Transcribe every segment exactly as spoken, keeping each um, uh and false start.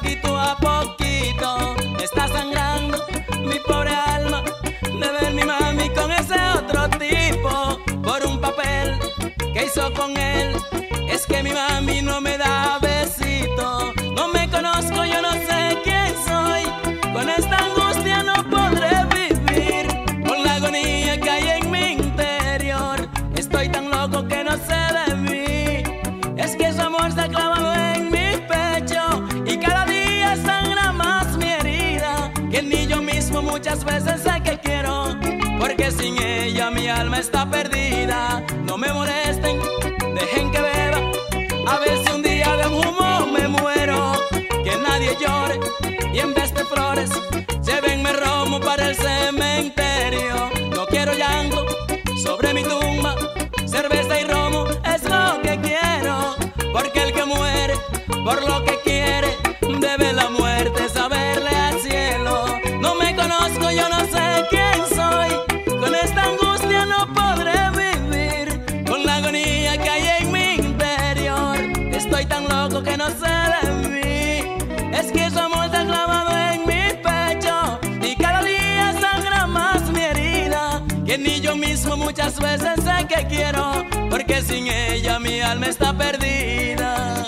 poquito a poquito está sangrando mi pobre alma de ver mi mami con ese otro tipo por un papel que hizo con él. Es que mi mami no me da besito, no me conozco, yo no sé quién soy. Con esta angustia no podré vivir, con la agonía que hay en mi interior. Estoy tan loco que no sé de mí. Es que su amor se ha clavado en mi pecho y cada día sangra más mi herida, que ni yo mismo muchas veces sé que quiero, porque sin ella mi alma está perdida. No me molesten, dejen que beba, a ver si un día de humo me muero. Que nadie llore y en vez de flores llévenme romo para el cementerio. No quiero llanto sobre mi tumba, cerveza y romo es lo que quiero, porque el que muere por lo que quiere debe la muerte saberle al cielo. No me conozco, yo no sé quién soy, con esta angustia no podré vivir, con la agonía que hay en mi interior. Estoy tan loco que no sé de mí. Es que su amor está clavado en mi pecho y cada día sangra más mi herida, que ni yo mismo muchas veces sé que quiero, porque sin ella mi alma está perdida.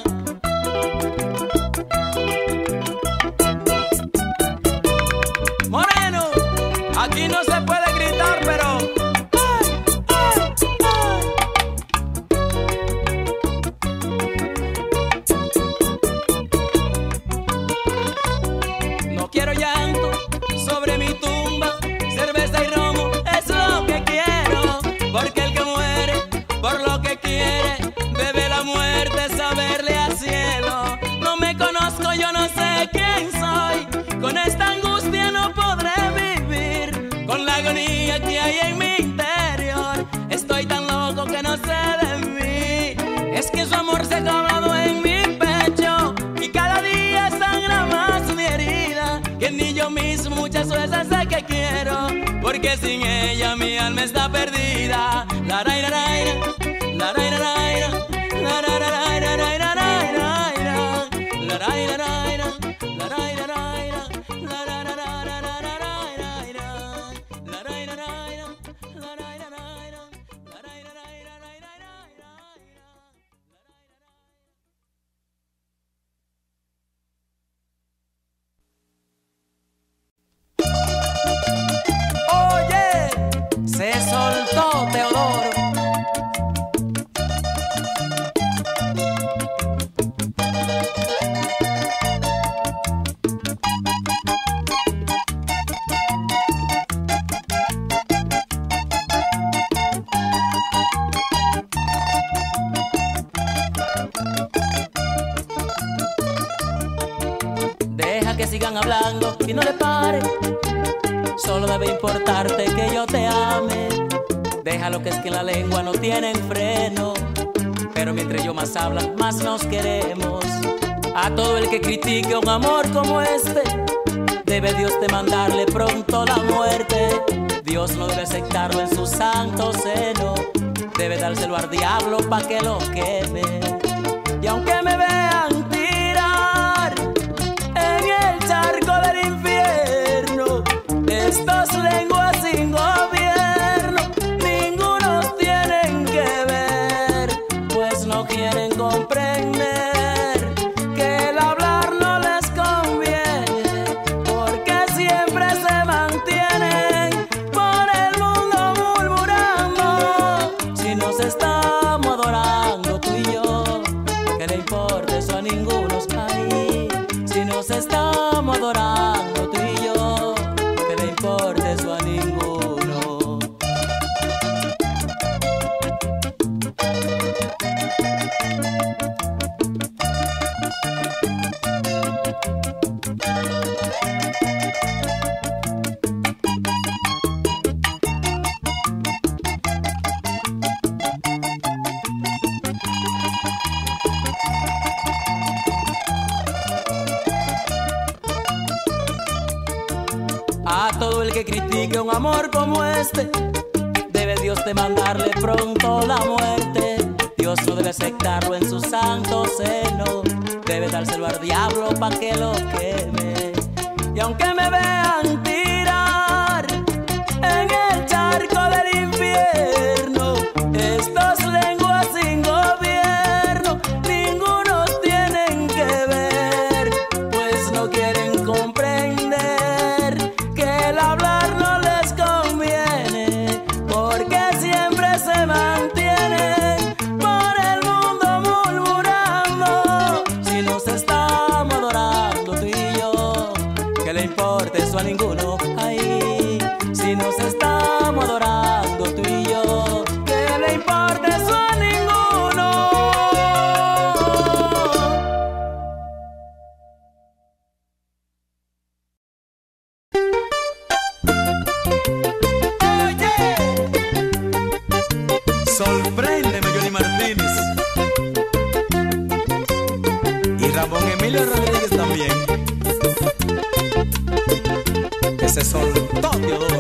Moreno, aquí no se puede gritar, pero ¡ay, ay, ay! No quiero llanto sobre mi tumba, cerveza y romo es lo que quiero, porque el que muere por lo que quiere debe la muerte saberle al cielo. No me conozco, yo no sé quién soy, con esta angustia no podré vivir, con la agonía que hay en mi interior. Estoy tan loco que no sé de mí. Es que su amor se ha clavado en mi pecho y cada día sangra más mi herida, que ni yo mismo muchas veces sé que quiero, porque sin ella mi alma está perdida. La ra ra ra la ra ra ra la ra ra ra la ra ra ra la ra ra ra se soltó Teodoro. Deja que sigan hablando y no le pare. Solo debe importarte que yo te ame. Déjalo, que es que la lengua no tiene freno, pero mientras yo más habla, más nos queremos. A todo el que critique un amor como este, debe Dios de mandarle pronto la muerte. Dios no debe aceptarlo en su santo seno, debe dárselo al diablo pa' que lo queme. Y aunque me vean tirar en el charco del infierno, estas lenguas sin gobierno, ningunos tienen que ver, pues no quieren comprender que el hablar no les conviene, porque siempre se mantienen por el mundo murmurando. Si nos estamos adorando tú y yo, que le importa eso a ninguno ahí. Si nos estamos adorando tú y yo, por eso a ninguno. A todo el que critique un amor como este, debe Dios de mandarle pronto la muerte. Dios Dios no debe aceptarlo en su santo seno, debe dárselo al diablo pa' que lo queme. Y aunque me vean tirar en el charco del infierno, estos lenguas sin gobierno, ninguno tienen que ver, pues no quieren comprender que el hablar no les conviene, porque siempre se mantienen por el mundo murmurando. Si nos estamos adorando tú y yo, que le importa eso a ninguno. Ay, si nos estamos adorando tú y yo, que le importa eso a ninguno. Oye, sorpréndeme, Johnny Martínez y Ramón Emilio Rodríguez también. Se soltó Teodoro.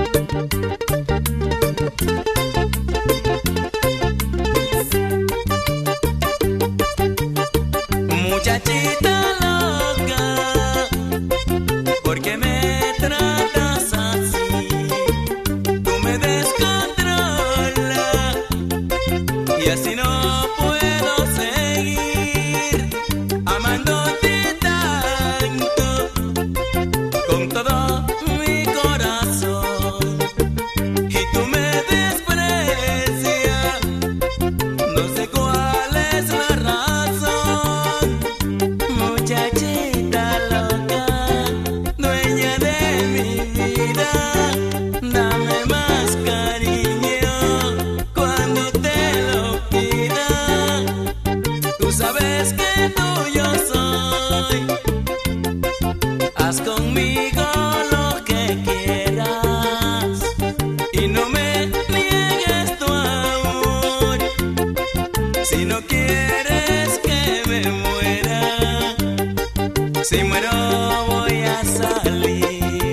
Muchachita loca, ¿por qué me tratas así? Tú me descontrolas y así no puedo seguir amándote tanto con todo mi corazón, y tú me desprecias. No sé cuál es la razón, muchachita loca, dueña de mi vida. Dame más cariño cuando te lo pida. Tú sabes que tuyo soy, haz conmigo lo que quieras y no me niegues tu amor. Si no quieres que me muera, si muero voy a salir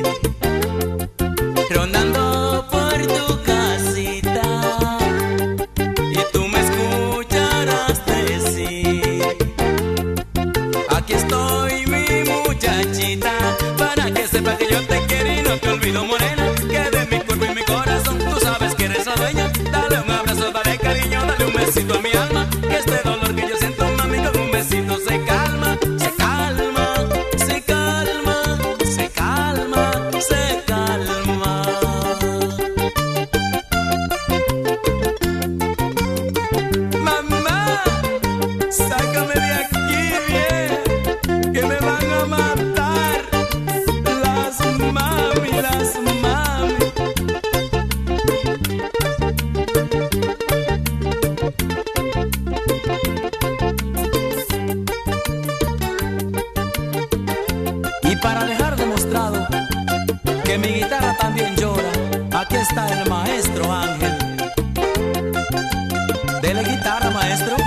rondando por tu casita y tú me escucharás decir: aquí estoy, mi muchachita, para que sepa que yo te quiero y no te olvido, morena, que de mi cuerpo y mi corazón tú sabes que eres la dueña. Dale un abrazo, dale cariño, dale un besito a mi alma, que este dolor que yo siento, mami, con un besito se calma, se calma, se calma, se calma, se calma. Mamá, sácame de aquí, bien, que me van a matar las mami, las mami. Y para dejar demostrado que mi guitarra también llora, aquí está el maestro Ángel. Dele guitarra, maestro.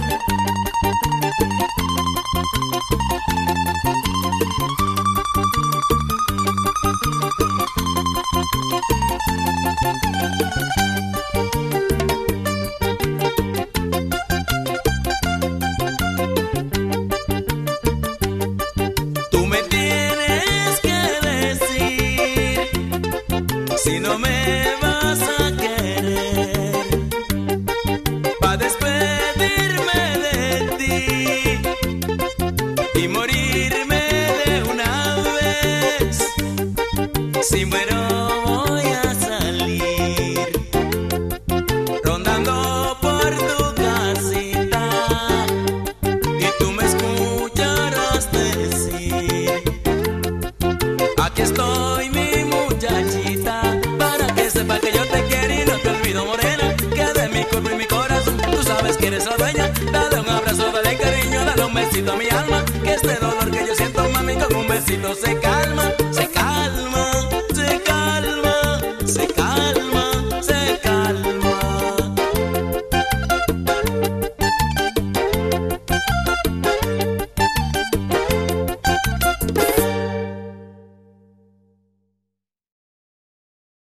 Tú me tienes que decir si no me vas a querer, pa' despedirme de ti y morirme de una vez. Si muero voy a salir rondando por tu casita y tú me escucharás decir: aquí estoy, mi muchachita, para que sepa que yo te quiero y no te olvido, morena, que de mi cuerpo y mi corazón tú sabes que eres la dueña. Dale un abrazo, dale cariño, dale un besito a mi alma, que este dolor que yo siento, mami, con un besito se calma, se calma, se calma, se calma, se calma.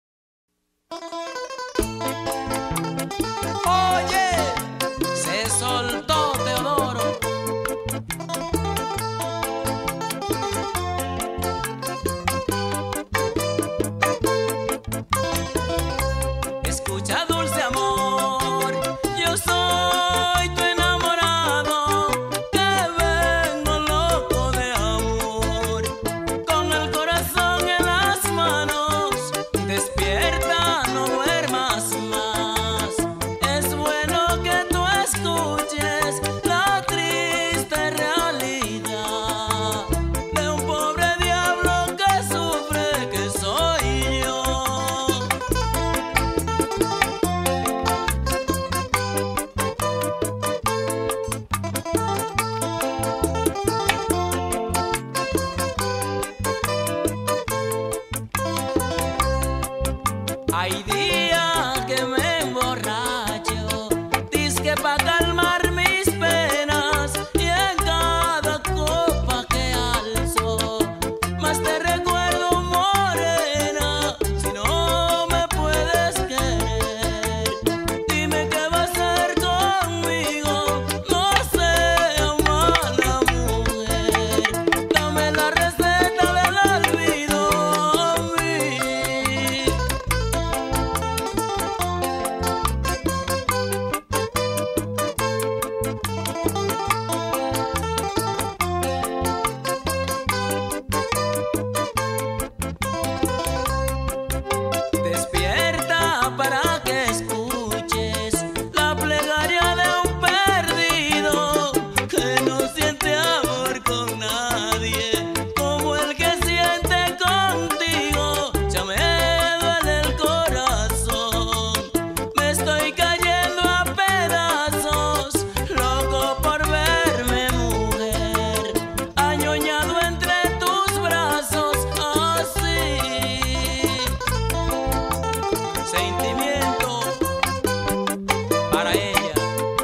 Oye, se Hay días que me emborracho, dizque pa' calmar mis penas, y en cada copa que alzo, más te recuerdo, morena. Si no me puedes querer, dime qué vas a hacer conmigo. No seas mala mujer, dame la receta del olvido a mí. Despierta para que escuches la plegaria de un perdido que no siente amor con nadie como el que siente contigo. Ya me duele el corazón, me estoy cayendo a pedazos, loco por verme mujer, añoñado entre tus brazos, así. Sentimiento para ella.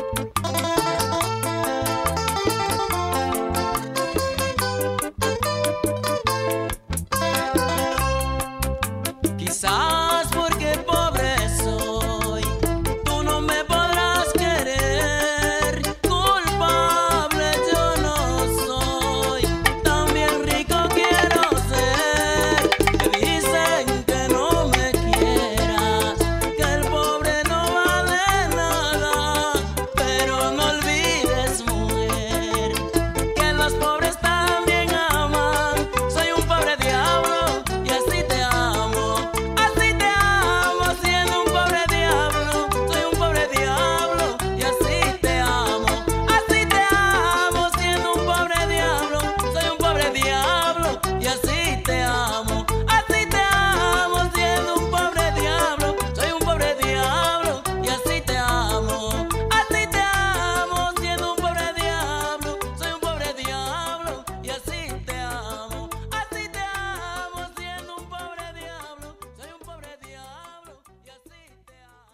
Quizás porque pobre soy, tú no me podrás querer. Culpable yo no soy, también rico quiero ser. Me dicen que no me quieras, que el pobre no vale nada, pero no olvides, mujer, que los pobres también aman. Soy un pobre diablo y así te amo, así te amo, siendo un pobre diablo. Soy un pobre diablo y así te amo, así te amo, siendo un pobre diablo. Soy un pobre diablo y así te amo, así te amo, siendo un pobre diablo. Soy un pobre diablo y así te amo, así te amo, siendo un pobre diablo. Soy un pobre diablo y así te amo, así te amo, siendo un pobre diablo. Soy un pobre diablo y así te amo.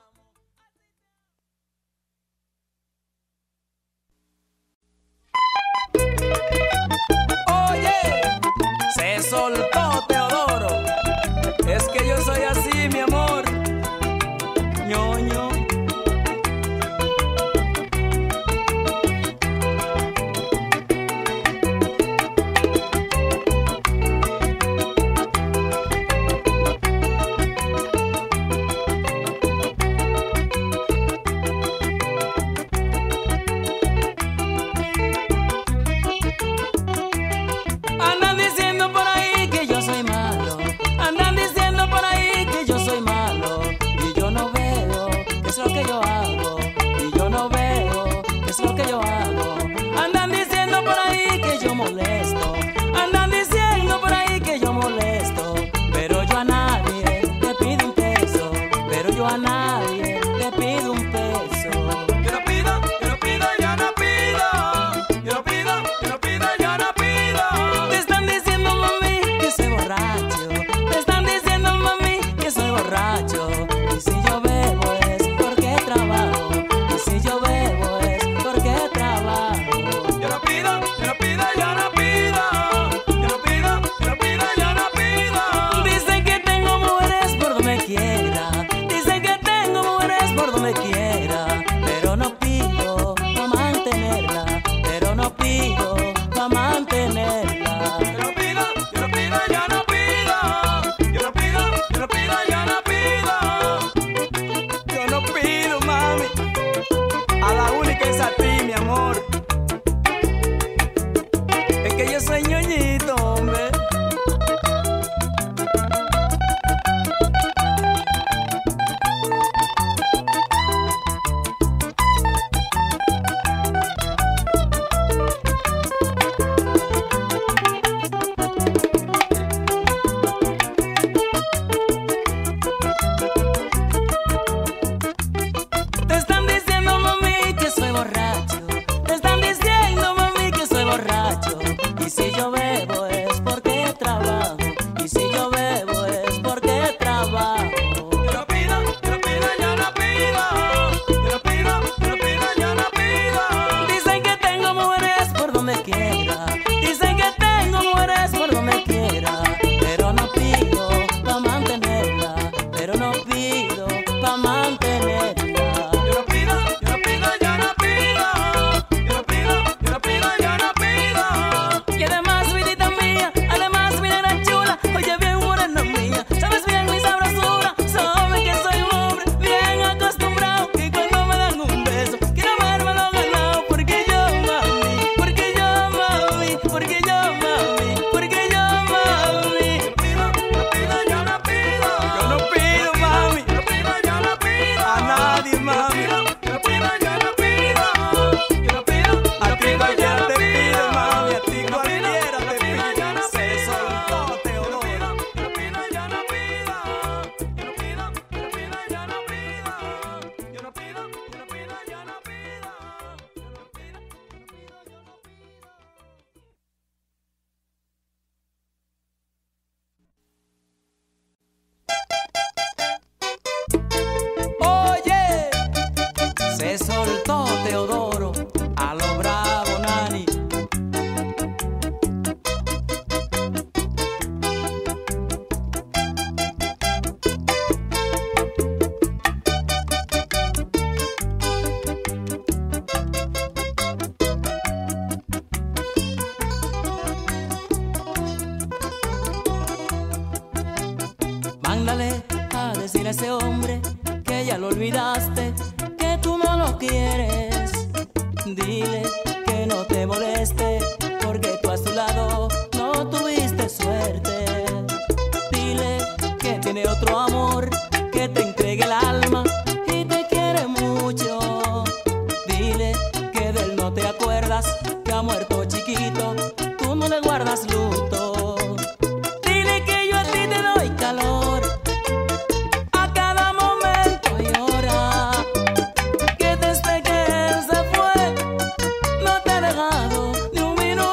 Oye, se soltó Teodoro. Es que yo soy así, mi amor. Ñoño. Andan diciendo por ahí que Ándale a decir a ese hombre que ya lo olvidaste, que tú no lo quieres. Dile que no te moleste, porque tú a su lado no tuviste suerte. Dile que tiene otro amor, que te entregue el alma y te quiere mucho. Dile que de él no te acuerdas, que ha muerto chiquito, tú no le guardas luto. Dile que yo a ti te doy calor a cada momento y hora, que desde que él se fue no te he dejado ni un minuto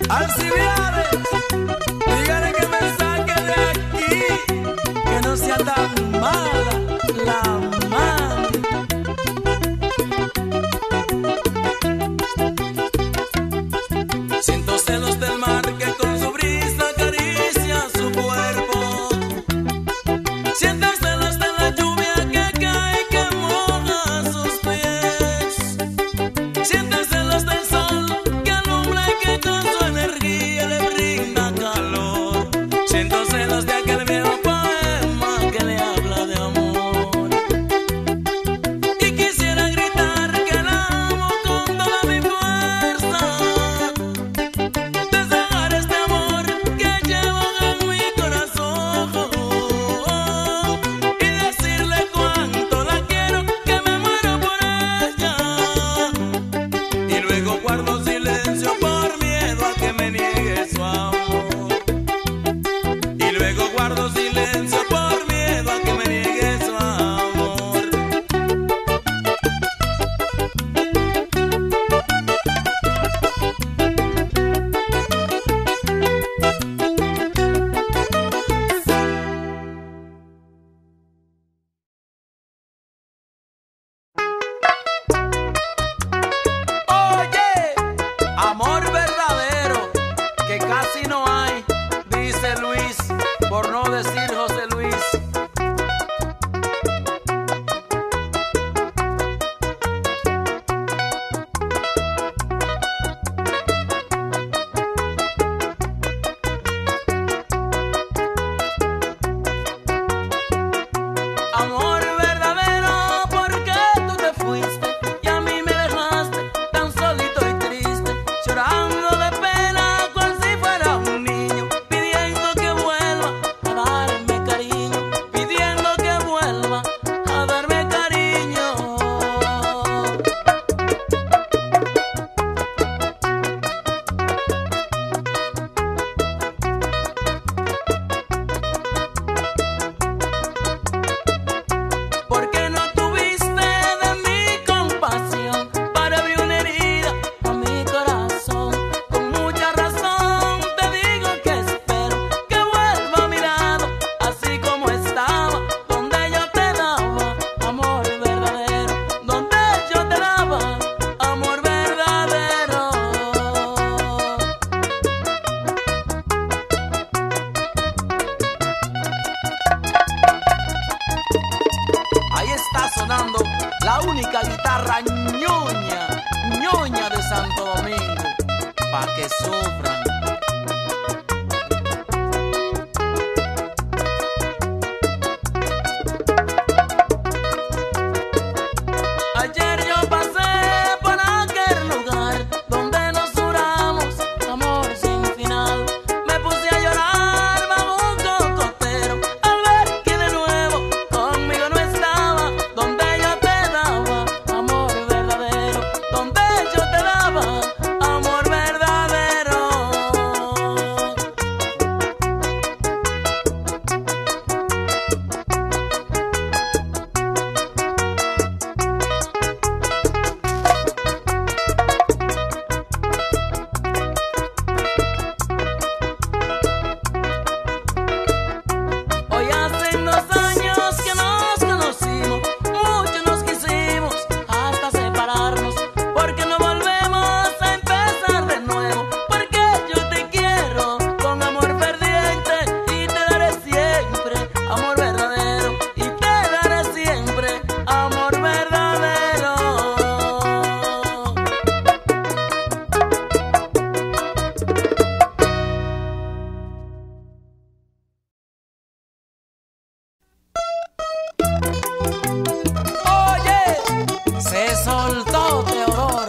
Alcibiades, dígale que me saque de aquí, que no sea tan mala la mano. Siento celos del mar que con su brisa acaricia su cuerpo. Siento celos de la lluvia que cae y que moja sus pies. Siento celos del sol que alumbra y que con su energía le brinda calor. Siento celos de aquel viejo poema que le habla de amor. Y quisiera gritar que la amo con toda mi fuerza, desahogar este amor que llevo en mi corazón y decirle cuánto la quiero, que me muero por ella. Y luego guardo silencio por miedo a que me niegue su amor. Y luego guardo silencio por miedo a que me niegue su amor. Oye, amor verdadero que casi no hay, dice Luis, por no decir José Luis. Amor verdadero, ¿por qué tú te fuiste y a mí me dejaste tan solito y triste, llorando de pena cual si fuera un niño, pidiendo que vuelva a darme cariño, pidiendo que vuelva a darme cariño? ¿Por qué no tuviste de mí compasión para abrir una herida a mi corazón? Con mucha razón te digo que espero que vuelva a mi lado, así como estaba, donde yo te daba amor verdadero, donde yo te daba amor verdadero. Ahí está sonando la única guitarra ñoña, ñoña de Santo Domingo, pa' que sufran. Ayer yo pasé por aquel lugar donde nos juramos amor sin final. Me puse a llorar bajo un cocotero al ver que de nuevo conmigo no estaba, donde yo te daba amor verdadero, donde yo te daba amor verdadero. Hoy hacen dos años que nos conocimos, mucho nos quisimos hasta separarnos, porque no volvemos a empezar de nuevo, porque yo te quiero con amor ferviente y te daré siempre amor verdadero, y te daré siempre amor verdadero. Oye, se soltó Teodoro.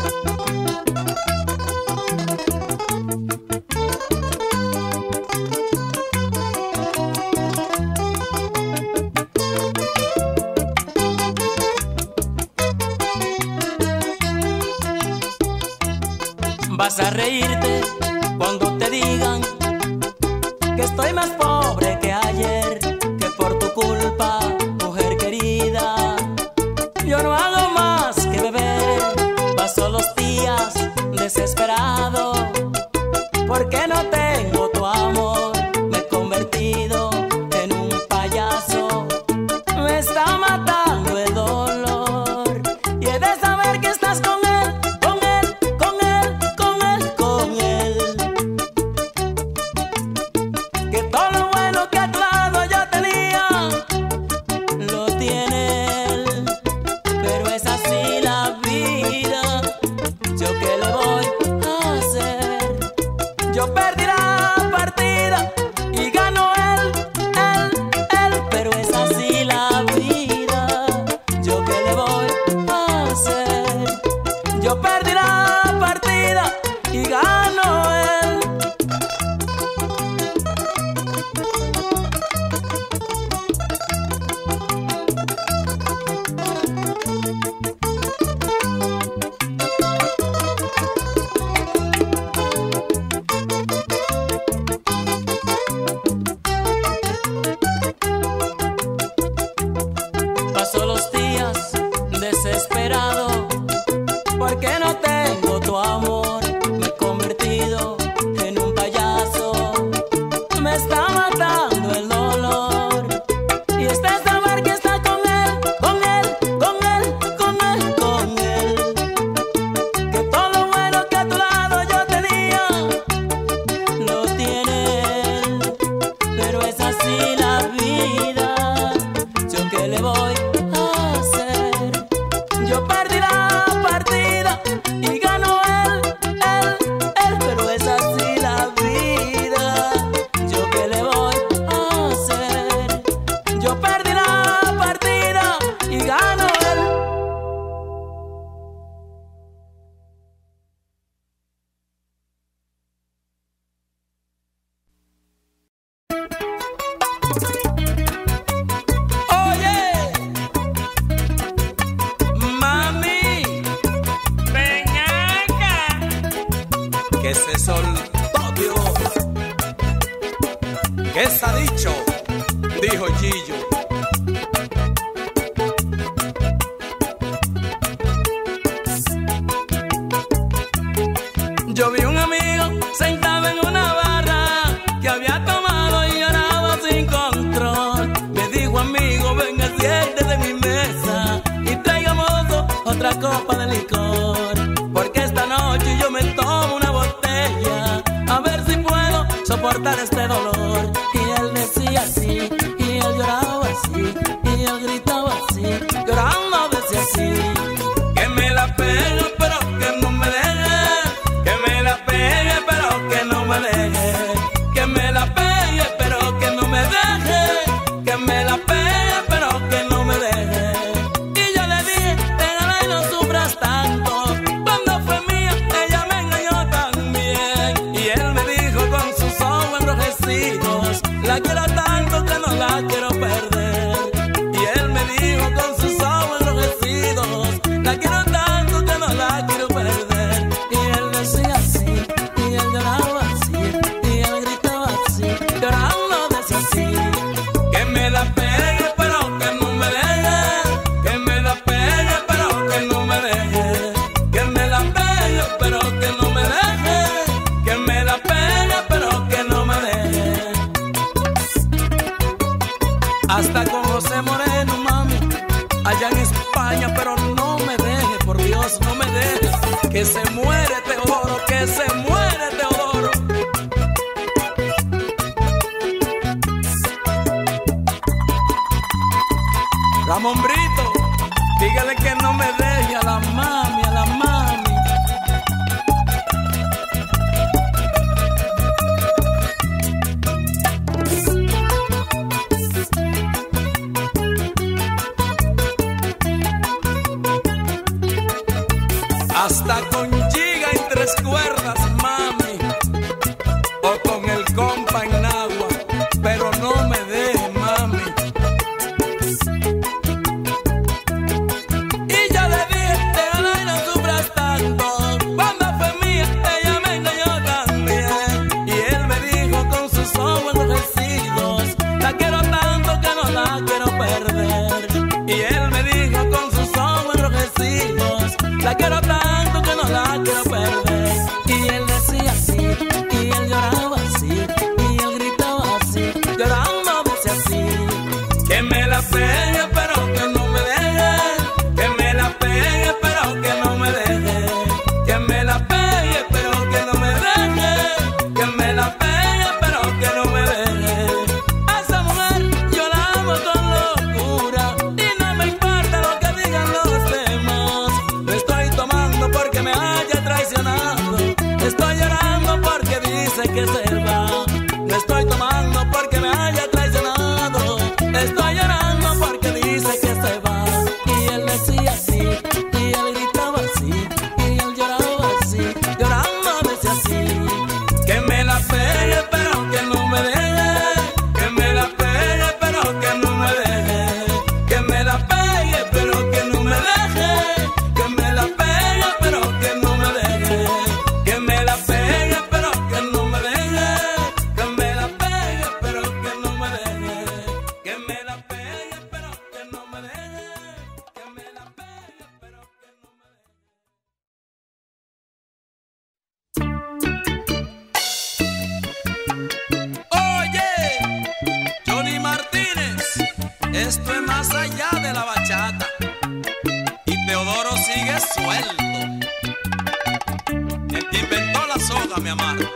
Vas a reírte cuando te digan que estoy más pobre que ayer, que por tu culpa, mujer querida, yo no hago más que beber. Paso los días desesperado porque no tengo tu amor. Me he convertido en un payaso, me está matando el dolor. Y he de saber que estás con él, con él, con él, con él, con él. Que todo lo bueno que a tu lado yo tenía lo tiene él. Pero es así la vida, ¿yo qué le voy a hacer? Yo perdí la partida y ganó él, él, él. Pero es así la vida, ¿yo qué le voy a hacer? Yo perdí la partida y ganó él. Paso los días desesperado porque no tengo tu amor. Me he convertido en un payaso, me está matando el dolor. Y este saber que está con él, con él, con él, con él, con él. Que todo lo bueno que a tu lado yo tenía lo tiene él. Pero es así la vida, ¿yo qué le voy a hacer? Yo perdí la partida y ganó él, él, él. Pero es así la vida, ¿yo qué le voy a hacer? Yo perdí la partida y ganó él. Oye, mami, Ven acá. que se soltó Dios. ¿Qué se ha dicho? Dijo Gillo. Yo vi un amigo sentado en una barra que había tomado y lloraba sin control. Me dijo: amigo, venga, siéntese de mi mesa y traigamos otra copa de licor, porque esta noche yo me tomo una botella a ver si puedo soportar este dolor. Y él decía así, y él lloraba así, y él gritaba así, llorando decía así: que me la pegue pero que no me deje, que me la pegue pero que no me deje, que me la pegue pero que no me deje, que me la pegue pero que no me deje. Y yo le dije: déjala y no sufras tanto, cuando fue mía ella me engañó también. Y él me dijo con sus ojos enrojecidos: la quiero tanto que no la quiero perder. Y él me dijo con sus ojos enrojecidos: la quiero tanto que no la quiero perder. Y él decía así, y él lloraba así, y él gritaba así, llorando decía así: que me la pegue pero que no me deje, que me la pegue pero que no me deje, que me la pegue pero que no me deje, que me la pegue pero que no me deje. Hasta con José Moreno, mami, allá en España, pero no me deje, por Dios, no me deje, que se muere Teodoro, que se muere Teodoro. Ramón Brito, dígale que no me deje a la mami, a la mami. Hasta con giga y tres cuerdas, mami, o con el compa en agua, pero no me deje, mami. Y yo le dije: déjala y no sufras tanto, cuando fue mía ella me engañó también. Y él me dijo con sus ojos enrojecidos: la quiero tanto que no la quiero perder. Y él me dijo con sus ojos enrojecidos: la quiero tanto que no la quiero perder. Y él decía así, y él que se va. No estoy tomando porque me haya traicionado, estoy llorando porque dice que se va. Y él decía así, y él gritaba así, y él lloraba así, llorando decía así: que me la pegue pero que no me deje, que me la pegue pero que no me deje, que me la pegue pero que no me deje, que me la pegue pero que no me deje, que me la pegue pero que no me deje, que me la pegue pero que no me deje, que me la pegue pero que no me deje, que me la pegue pero que no me deje. Oye, Johnny Martínez, esto es más allá de la bachata. Y Teodoro sigue suelto. El que inventó la soga, mi amado.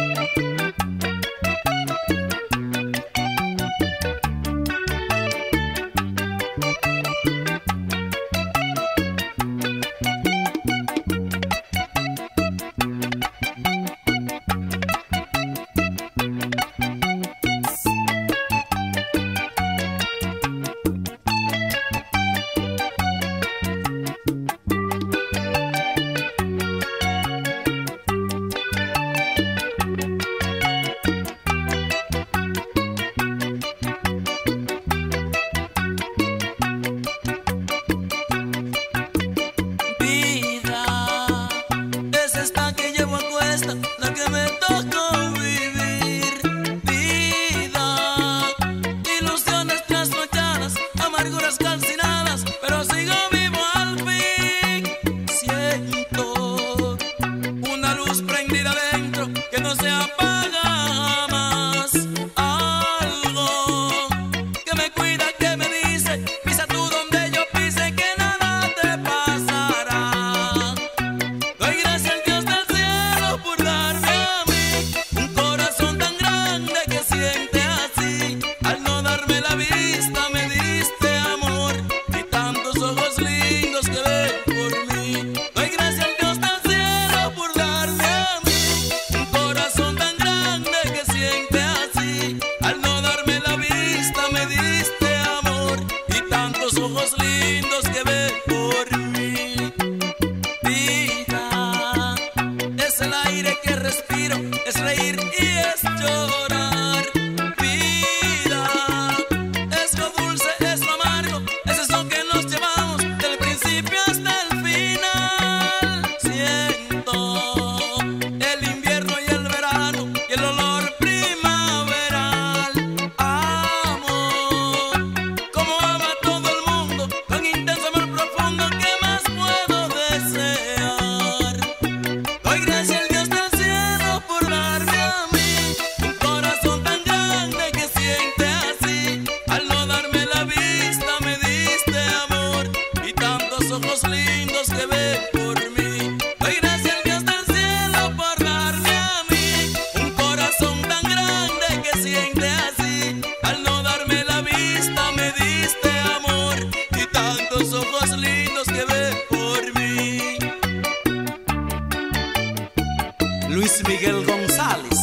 Luis Miguel González,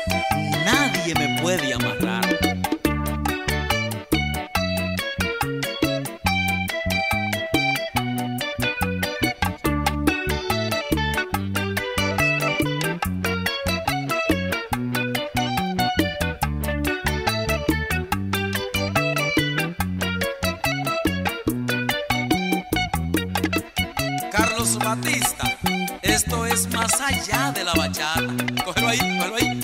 nadie me puede amarrar. Carlos Batista, esto es más allá de la bachata. Cógelo ahí, cógelo ahí.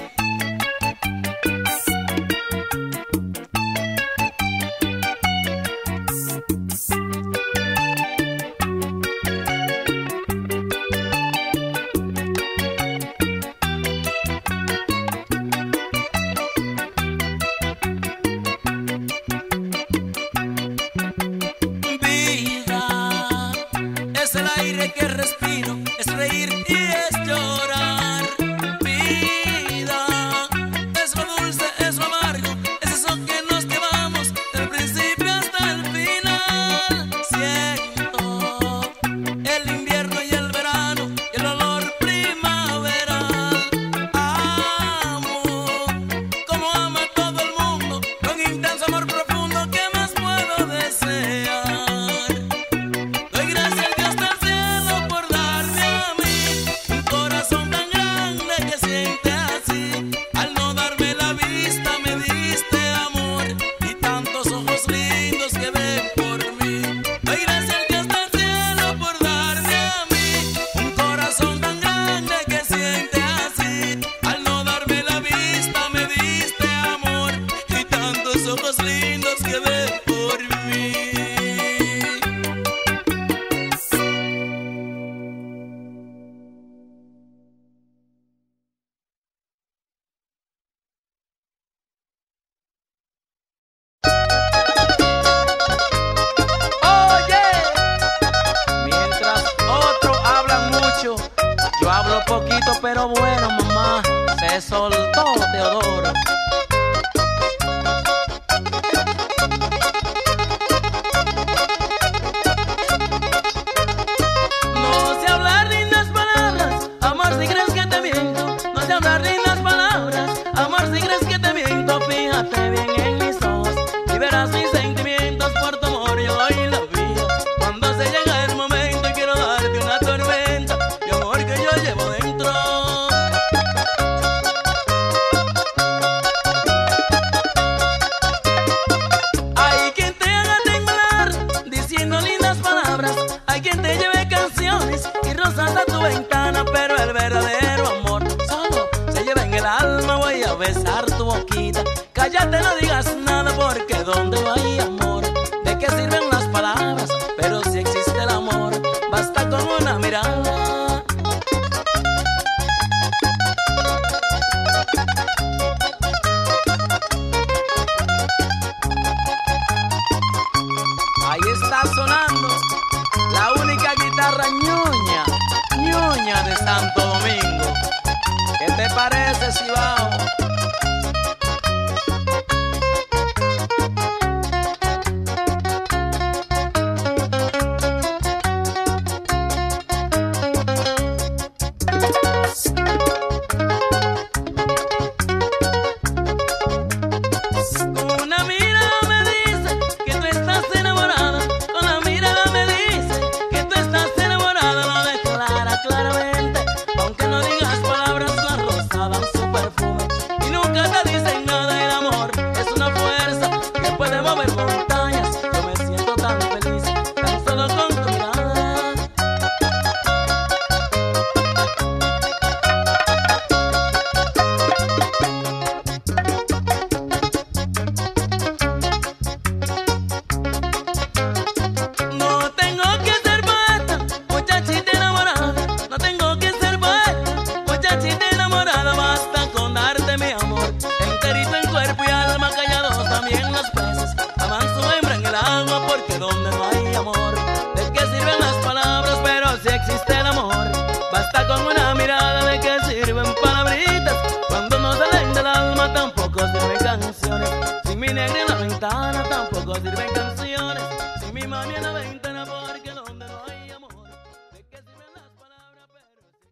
Vida es el aire que respiro, es reír y es llorar. poquito pero bueno, mamá. Se soltó Teodoro. No sé hablar lindas palabras, amor, si crees que te miento. No sé hablar lindas palabras, amor, si crees que te miento. Fíjate bien en mis ojos y verás mis sentimientos por tu amor. Yo doy la vida cuando se llega el momento y quiero darte una tormenta de amor que yo llevo dentro. Hay quien te haga temblar diciendo lindas palabras, hay quien te lleve canciones y rosas a tu ventana, pero el verdadero amor solo se lleva en el alma. Voy a besar tu boquita, cállate, no digas nada, porque donde no hay amor, ¿de qué sirven las palabras? Pero si existe el amor, basta con una mirada. Ahí está sonando la única guitarra ñoña, ñoña de Santo Domingo. ¿Qué te parece, Cibao? Con una mirada me dice que tú estás enamorada, con la mirada me dice que tú estás enamorada, lo declara claramente, aunque no digas palabras, las rosas dan su perfume y nunca te dicen nada. El amor es una fuerza que puede mover montañas, yo me siento tan feliz tan solo con tu mirada. No tengo que ser poeta, muchachita enamorada, no tengo que ser poeta, muchachita enamorada, basta con darte mi amor enterito en cuerpo y alma. Callados también los peces aman su hembra en el agua, porque donde no hay amor, ¿de qué sirven las palabras? Pero si existe el amor, basta con una mirada. ¿De qué sirven palabritas cuando no salen del alma? Tampoco sirven canciones sin mi negra en la ventana, tampoco sirven canciones sin mi mami en la ventana, porque donde no hay amor, ¿de qué sirven las palabras? Pero si existe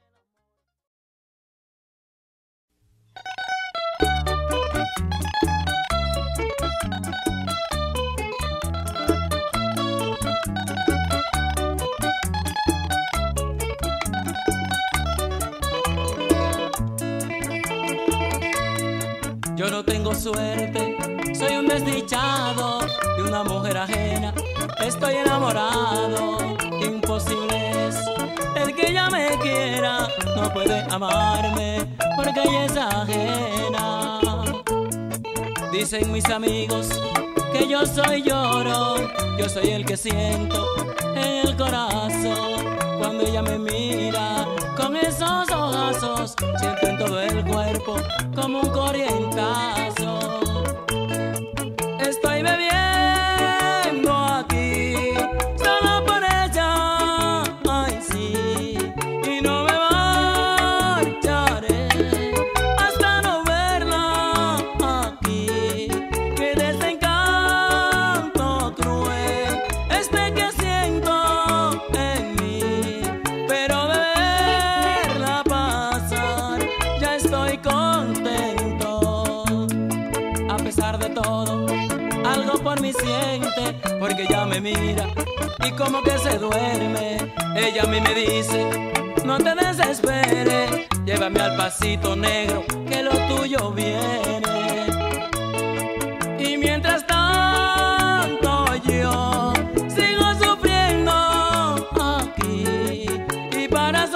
Yo no tengo suerte, soy un desdichado de una mujer ajena. Estoy enamorado, imposible es el que ella me quiera. No puede amarme porque ella es ajena. Dicen mis amigos que yo soy lloro, yo soy el que siento en el corazón. Cuando ella me mira con esos ojazos, siento en todo el cuerpo como un corrientazo. Estoy bebiendo aquí solo por ella, ay sí, y no me marcharé hasta no verla aquí. Qué desencanto cruel este que siento en mí, pero de verla pasar ya estoy contento. A pesar de todo, algo por mí siente, porque ella me mira y como que se duerme. Ella a mí me dice, no te desesperes, llévame al pasito negro, que lo tuyo viene. Y mientras tanto yo sigo sufriendo aquí, y para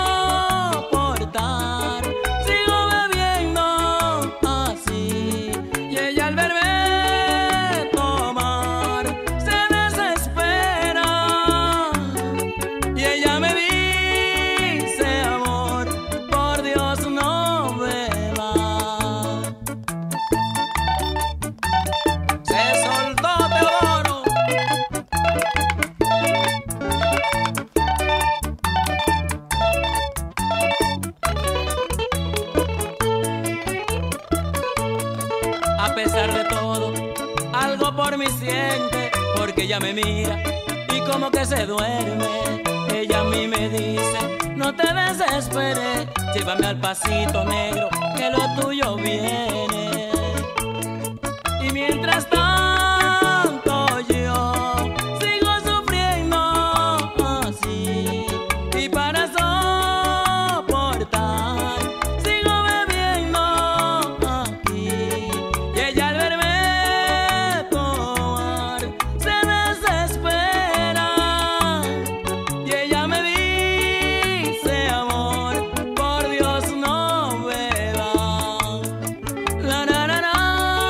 soportar sigo bebiendo así. Y ella al verme tomar se desespera, y ella me dice, amor, por Dios no bebas. A pesar de todo, algo por mí siente, porque ella me mira y como que se duerme. Ella a mí me dice, no te desesperes, llévame al pasito negro, que lo tuyo viene. Y mientras tanto yo sigo sufriendo así, y para soportar sigo bebiendo aquí. Y ella al verme tomar se desespera, y ella me dice, amor, por Dios no bebas. La, la, la, la.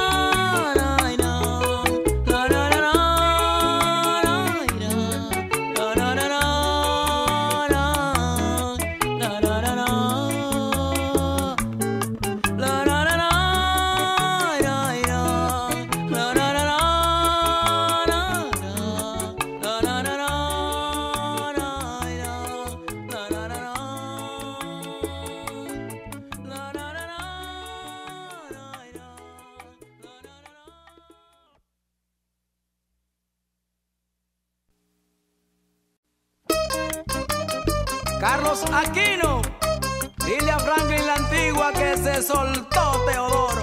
Carlos Aquino, dile a Franklin la Antigua que se soltó Teodoro.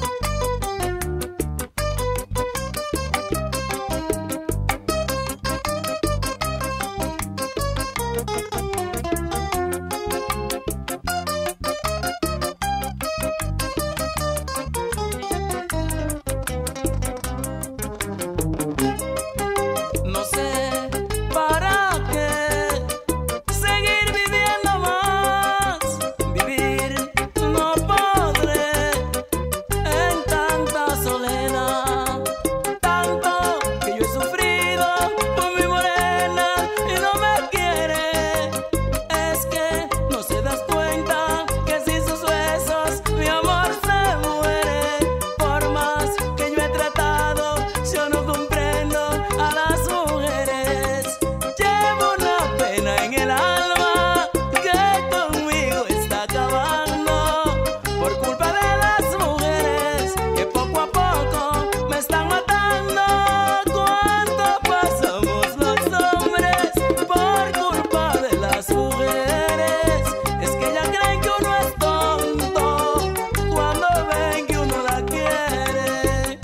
No sé para qué seguir viviendo más, vivir no podré en tanta soledad, tanto que yo he sufrido por mi morena y no me quiere. Es que no se das cuenta que sin sus besos mi amor se muere. Por más que yo he tratado, yo no comprendo a las mujeres. Llevo una pena en el alma que conmigo está acabando por culpa de las mujeres que poco a poco me están matando. ¿Cuánto pasamos los hombres por culpa de las mujeres? Es que ellas creen que uno es tonto cuando ven que uno la quiere.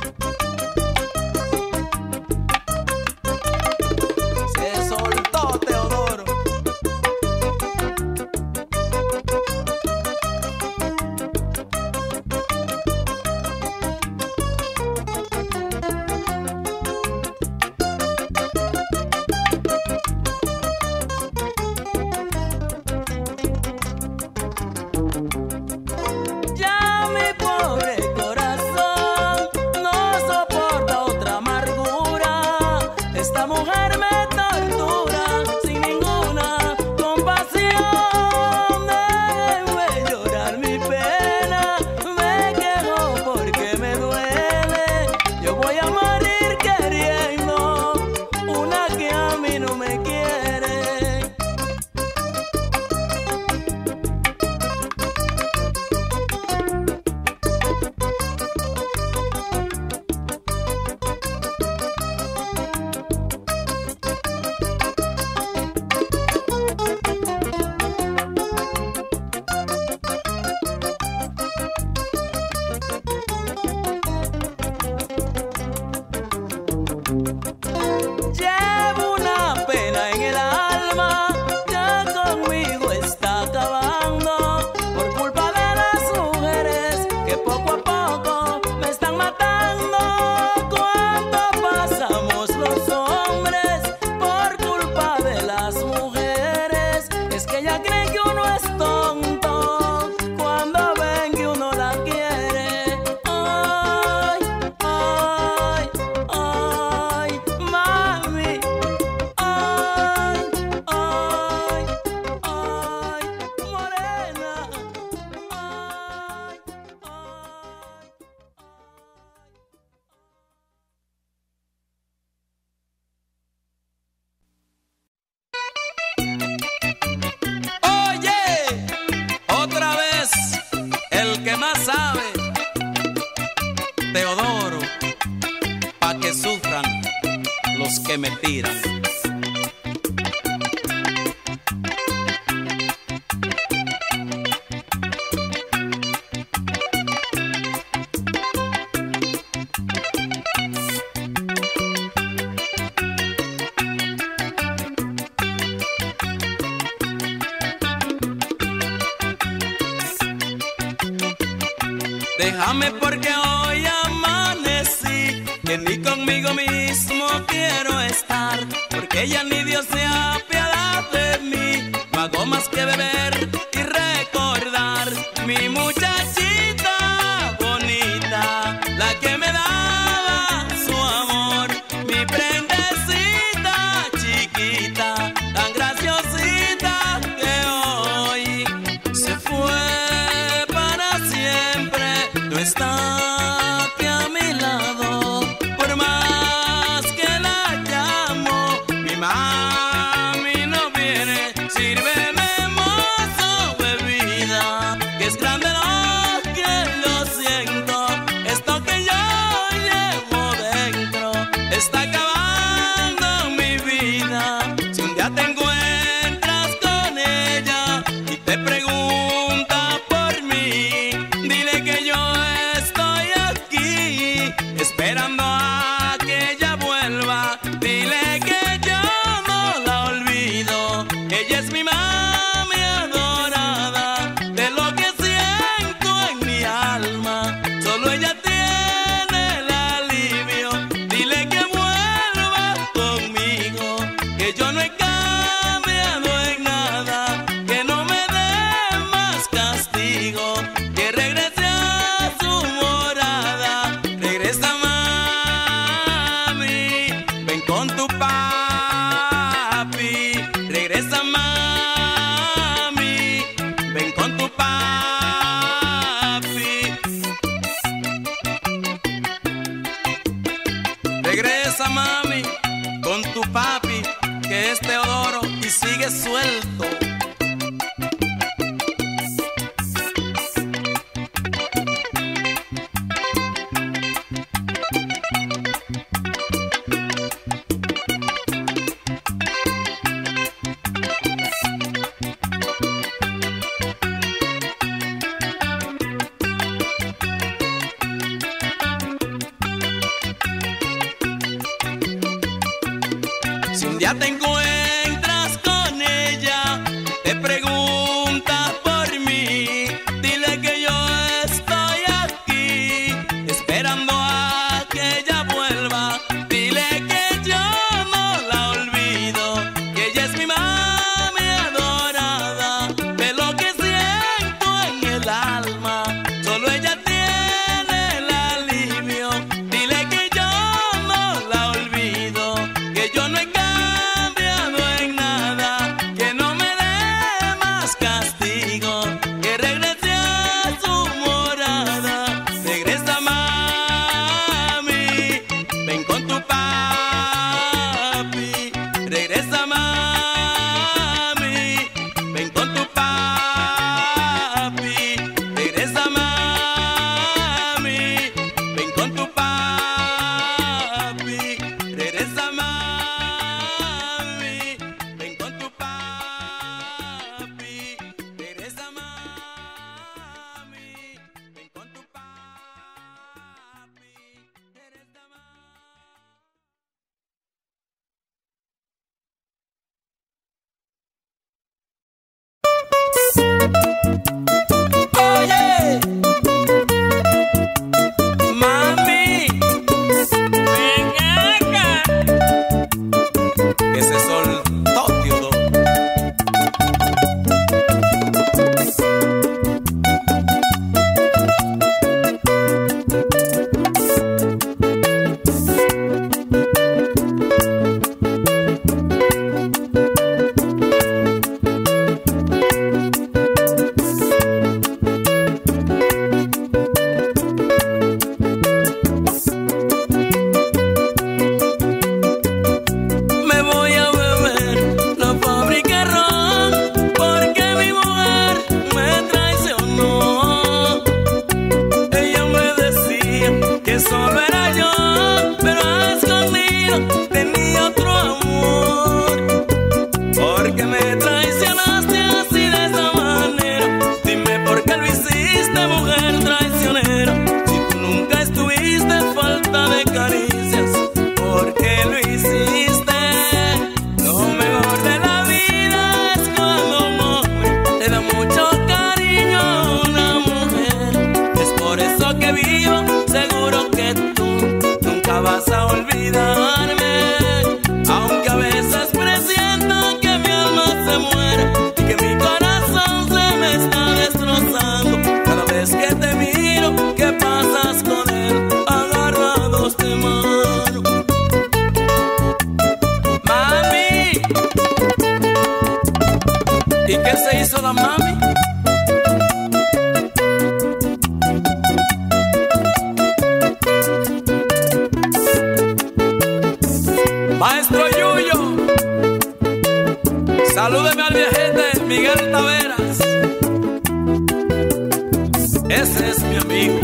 Se soltó Teodoro. Ya mi pobre corazón no soporta otra amargura. Esta mujer me tortura sin ninguna compasión. Déjenme llorar mi pena, me quejo porque me duele. Yo voy a morir queriendo una que a mí no me quiere. Llevo una pena en el alma que conmigo está acabando por culpa de las mujeres que poco a poco me están matando. ¿Cuánto pasamos los hombres por culpa de las mujeres? Es que ellas creen que uno es tonto cuando ven que uno la quiere. Ay, ay, ay, mami. Ay, ay, ay, morena. Ay, ay. Oye, otra vez el que más sabe. Teodoro, pa' que sufran los que me tiran. Déjame porque hoy amanecí, que ni conmigo mismo quiero estar, porque ya ni Dios se apiada de mí. No hago más que beber y recordar mi muchachita bonita, la que me daba su amor, mi prendecita chiquita, tan graciosita que hoy se fue para siempre. No está aquí a mi lado, por más que la llamo, mi mami no viene. Sírveme mozo bebida, que es grande lo que yo siento. Esto que yo llevo dentro está acabando mi vida. Si un día te encuentras con ella y te pregunta por mí, dile que yo esperando a que ella vuelva. Dile que yo no la olvido, ella es mi mami adorada. De lo que siento en mi alma, solo ella tiene el alivio. Dile que vuelva conmigo, que yo no he cambiado en nada, que no me dé más castigo, que regrese a su morada. Regresa mami, ven con tu papi. Regresa mami, ven con tu papi. Regresa mami, con tu papi, que es Teodoro y sigue suelto. Si un día te encuentras con ella, te pregunta por mí, dile que yo estoy aquí, esperando a que ella vuelva. Dile que yo no la olvido, que ella es mi mami adorada. De lo que siento en el alma, solo ella tiene el alivio. Dile que yo no la olvido, que yo no he cambiado que solo era yo, pero a escondido tenía otro amor. Porque me traicionaste así de esa manera. Dime por qué lo hiciste, mujer traicionera. Si tú nunca estuviste, falta de caricias, ¿por qué lo hiciste? Lo mejor de la vida es cuando un hombre te da mucho cariño a una mujer. Es por eso que vivo seguro que tú nunca vas a olvidarme. Aunque a veces presiento que mi alma se muere y que mi corazón se me está destrozando cada vez que te miro, que pasas con él agarrados de mano. Mami, ¿y qué se hizo la mami? Maestro Yuyo, salúdeme al viejete Miguel Taveras. Ese es mi amigo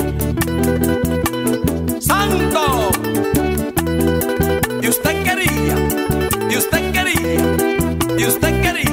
Santo. Y usted quería, y usted quería, y usted quería.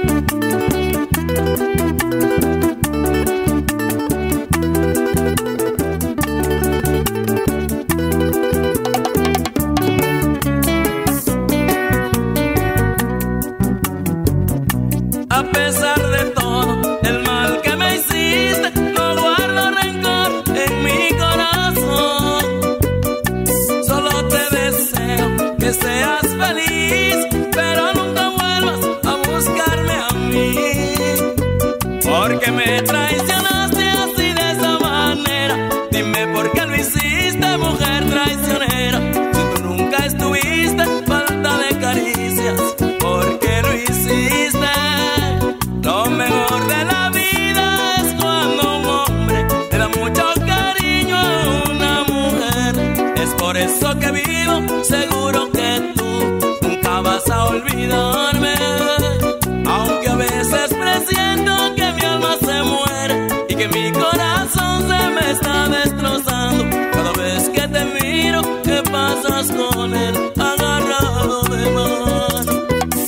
A pesar de todo el mal que me hiciste, no guardo rencor en mi corazón. Solo te deseo que seas feliz, pero nunca vuelvas a buscarme a mí. Porque me traicionaste así de esa manera. Dime por qué lo hiciste, mujer traicionera. Si tú nunca estuviste, falta de caricias, ¿por qué lo hiciste? Lo mejor de la vida es cuando un hombre le da mucho cariño a una mujer. Es por eso que vivo seguro que tú nunca vas a olvidarme. Aunque a veces presiento que mi alma se muere y que mi corazón se me está destrozando cada vez que te miro, que pasas con él agarrado de mano.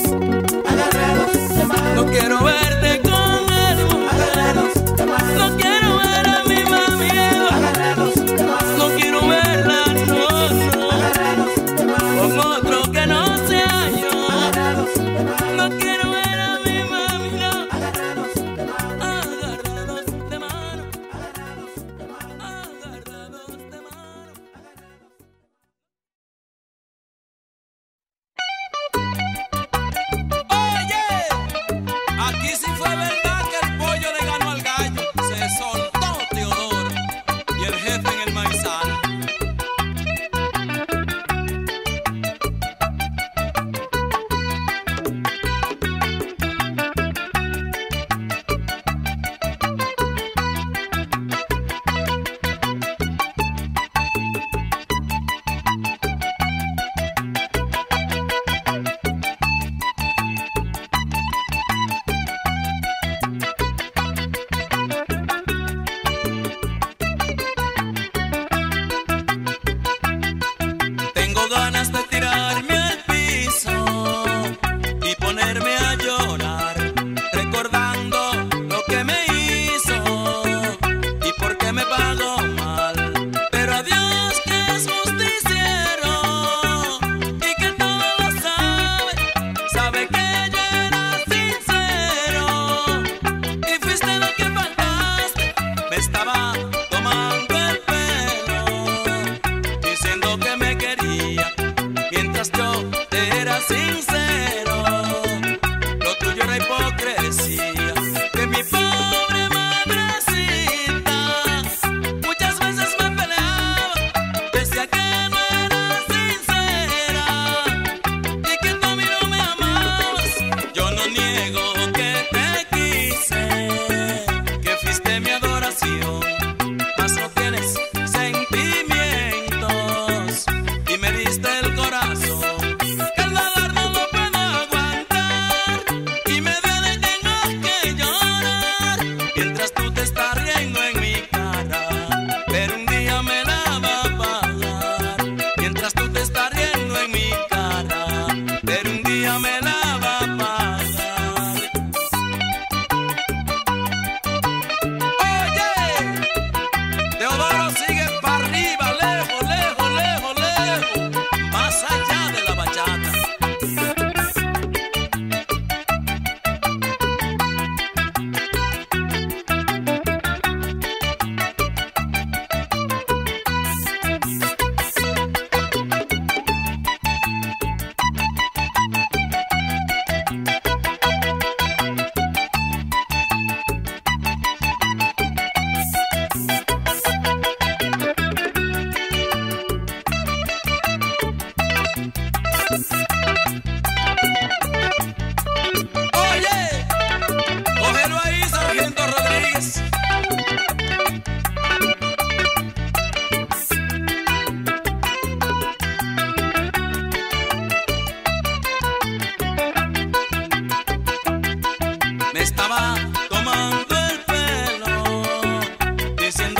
No quiero verte con él, mujer. No quiero ver a mi mami, no quiero verla, no, no, con otro que no sea yo.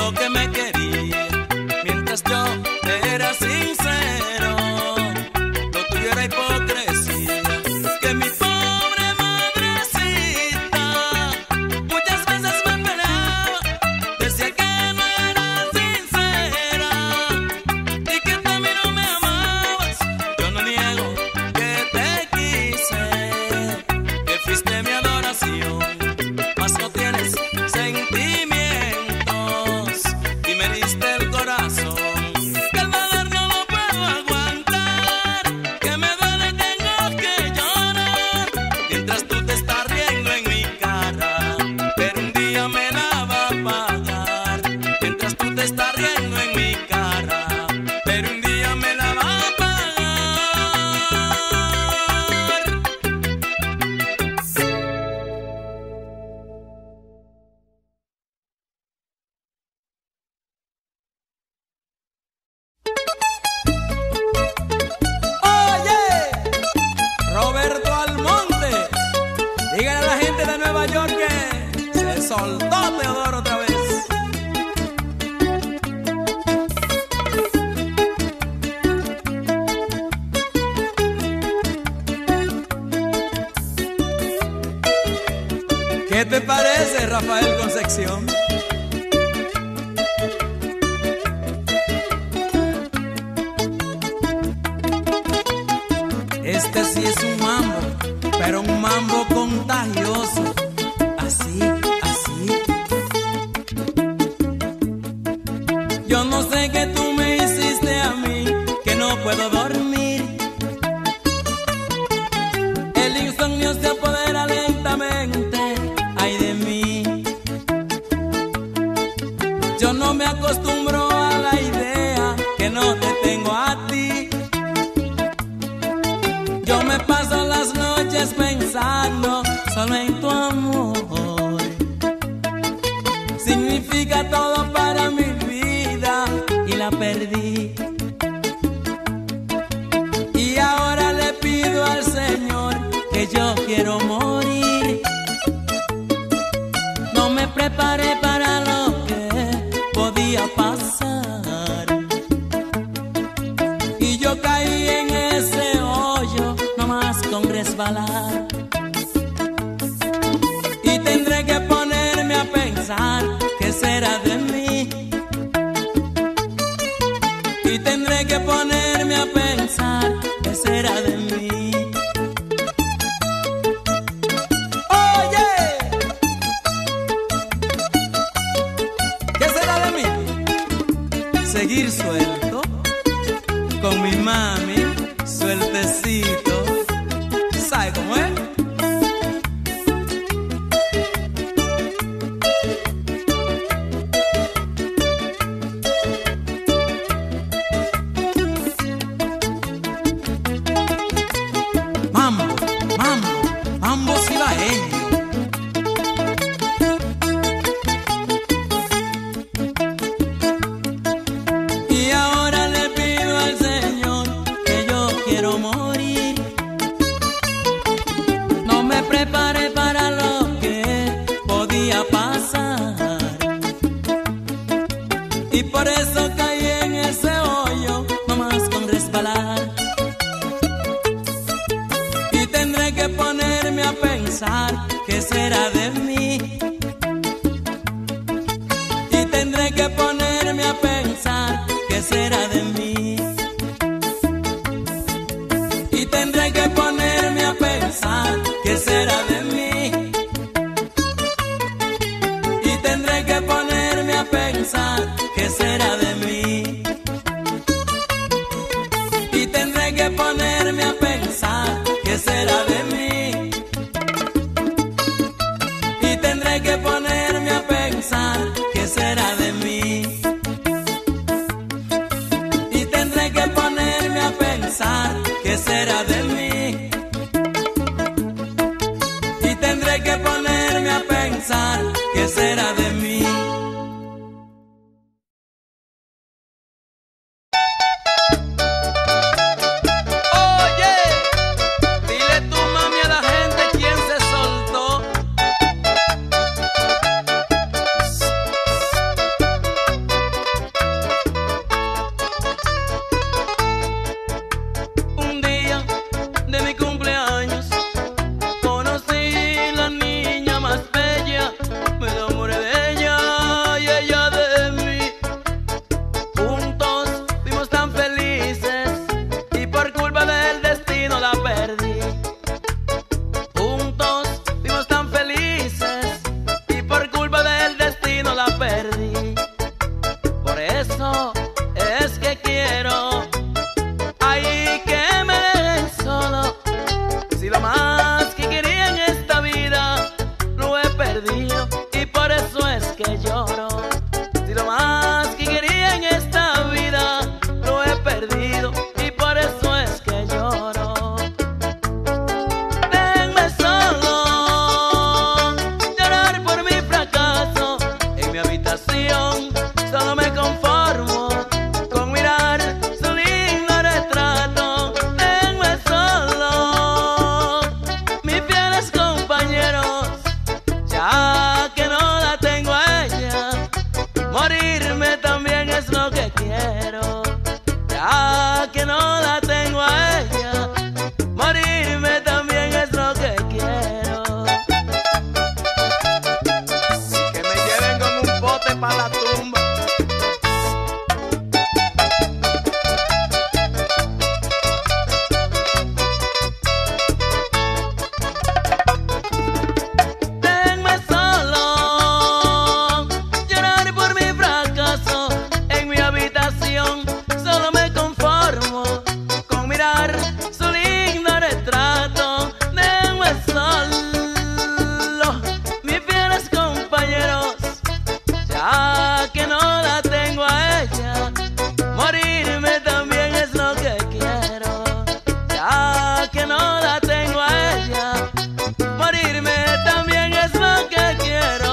dijo que me quería mientras yo era sincero. Lo tuyo era hipocresía, que mi pobre madrecita muchas veces me pelaba, decía que no era sincera y que también no me amabas. Yo no niego que te quise, que fuiste mi adoración, mas no tienes sentimientos y me diste el corazón. Que el dolor no lo puedo aguantar, que me duele, tengo que llorar mientras tú te estás riendo en mi cara, pero un día me la va a pagar. Mientras tú te estás riendo en mi cara, pero un día me la va a pagar. Oye, Roberto Almonte, dígale a la gente de Nueva York que se soltó Teodoro otra vez. ¿Qué te parece, Rafael Concepción? Este sí es un mambo, pero un mambo contagioso. Así, así. Yo no sé qué tú me hiciste a mí, que no puedo dormir. El insomnio se apodera lentamente, ay de mí. Yo no me acostumbro a la idea que no te tengo a ti. Yo me paso las noches pensando solo en tu amor. Significa todo para mi vida y la perdí. Y ahora le pido al Señor que yo quiero morir. No me preparé para lo que podía pasar, y yo caí en ese hoyo nomás con resbalar. Y tendré que ponerme a pensar qué será de mí. Y tendré que ponerme a pensar qué será de mí. Oye, ¿qué será de mí? Seguir suelto con mi mami, sueltecito. ¿Sabe cómo es? Mambo, mambo, mambo cibaeño. Y ahora le pido al Señor que yo quiero morir. No me preparé para lo que podía pasar, y por eso caí en ese hoyo nomás con resbalar. Y tendré que ponerme a pensar qué será de mí. Y tendré que ponerme a pensar qué será de mí. Y tendré que ponerme a pensar qué será de mí. Y tendré que ponerme a pensar qué será de mí. Y tendré que ponerme a pensar qué será de mí. Y tendré que ponerme a pensar qué será de mí. Y tendré que ponerme a pensar qué será de mí. Y tendré que ponerme a pensar qué será de mí. Oye, dile tu mami a la gente quién se soltó. eso es que quiero. Ay, que me dejen solo. Si lo más que quería en esta vida lo he perdido y por eso es que lloro. Si lo más que quería en esta vida lo he perdido y por eso es que lloro. Déjenme solo llorar por mi fracaso. En mi habitación solo me conformo con mirar su lindo retrato. Déjenme solo, mis fieles compañeros, ya que no la tengo a ella. Morirme también es lo que quiero, ya que no la tengo a ella. Morirme también es lo que quiero. Y que me lleven con un bote para la tumba. Déjenme solo llorar por mi fracaso. En mi habitación solo me conformo con mirar su lindo retrato. Déjenme solo, mis fieles compañeros, ya que no la tengo a ella. Morirme también es lo que quiero, ya que no la tengo a ella. Morirme también es lo que quiero.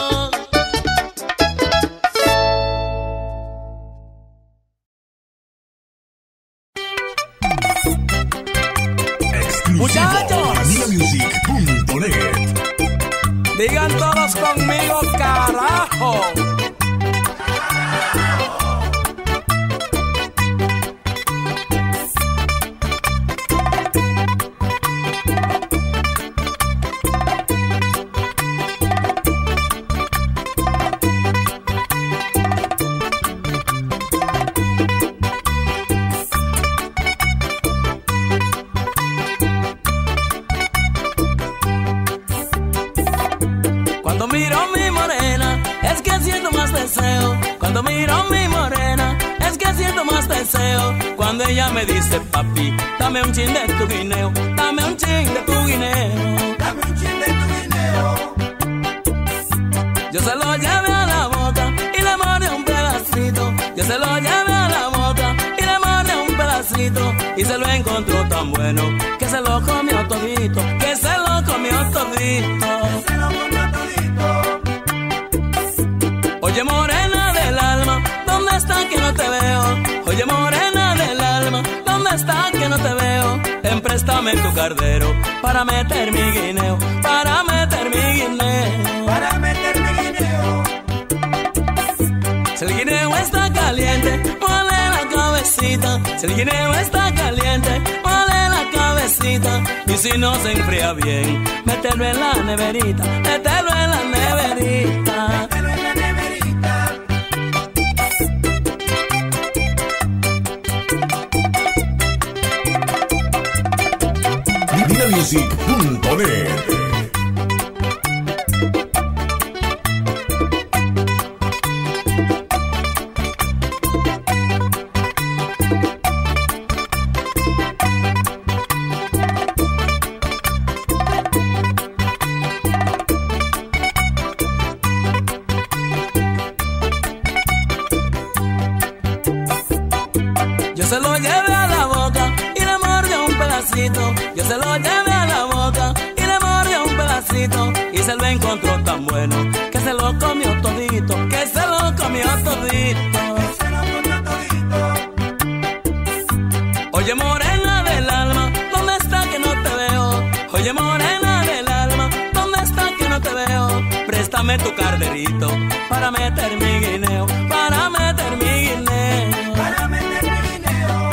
Exclusivo Muchachos. para Mila Music punto net. Digan todos conmigo, carajo. Cuando miro a mi morena, es que siento más deseo. Cuando miro a mi morena, es que siento más deseo. Cuando ella me dice, papi, dame un chin de tu guineo, dame un chin de tu guineo, Dame un chin de tu guineo. yo se lo llevé a la boca y le mordí un pedacito. Yo se lo llevé a la boca y le mordí un pedacito. Y se lo encontró tan bueno que se lo comió todito, que se lo comió todito. Se lo comió todito. Oye, morena del alma, ¿dónde está que no te veo? Oye, morena del alma, ¿dónde está que no te veo? Ven, préstame tu cardero para meter mi guineo, para meter mi guineo. Para meter mi guineo. Si el guineo está caliente, mueve la cabecita. Si el guineo está caliente, mueve la cabecita. Y si no se enfría bien, mételo en la neverita, mételo en la neverita. Pero en la neverita. Mila Music punto net. Yo se lo llevé a la boca y le mordí un pedacito. Yo se lo llevé a la boca y le mordí un pedacito. Y se lo encontró tan bueno que se lo comió todito, que se lo comió todito. Se lo comió todito. Oye, morena del alma, ¿dónde está que no te veo? Oye, morena del alma, ¿dónde está que no te veo? Préstame tu carderito para meter mi guineo, para meter mi guineo. Para meter mi guineo.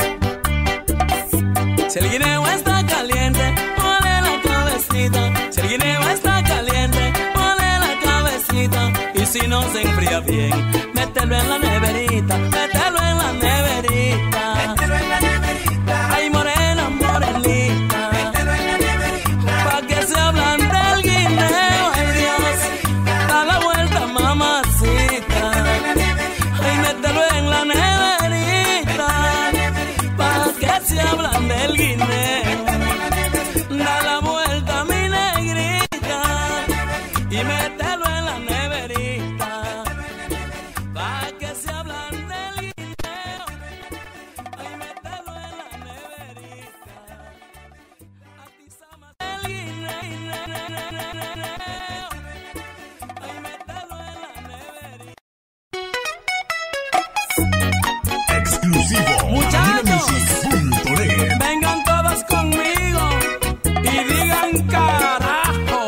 Si el guineo está caliente, mueve la cabecita. Si el guineo está caliente, mueve la cabecita. Y si no se enfría bien, mételo en la neverita, mételo en la neverita. Mételo en la neverita. Ay, morena, morenita, Mételo en la neverita. pa' que se hablan del guineo. Ay, Dios, da la vuelta, mamacita. Mételo en la neverita. Ay, mételo en Exclusivo. Muchachos, Music punto net. vengan todos conmigo y digan carajo.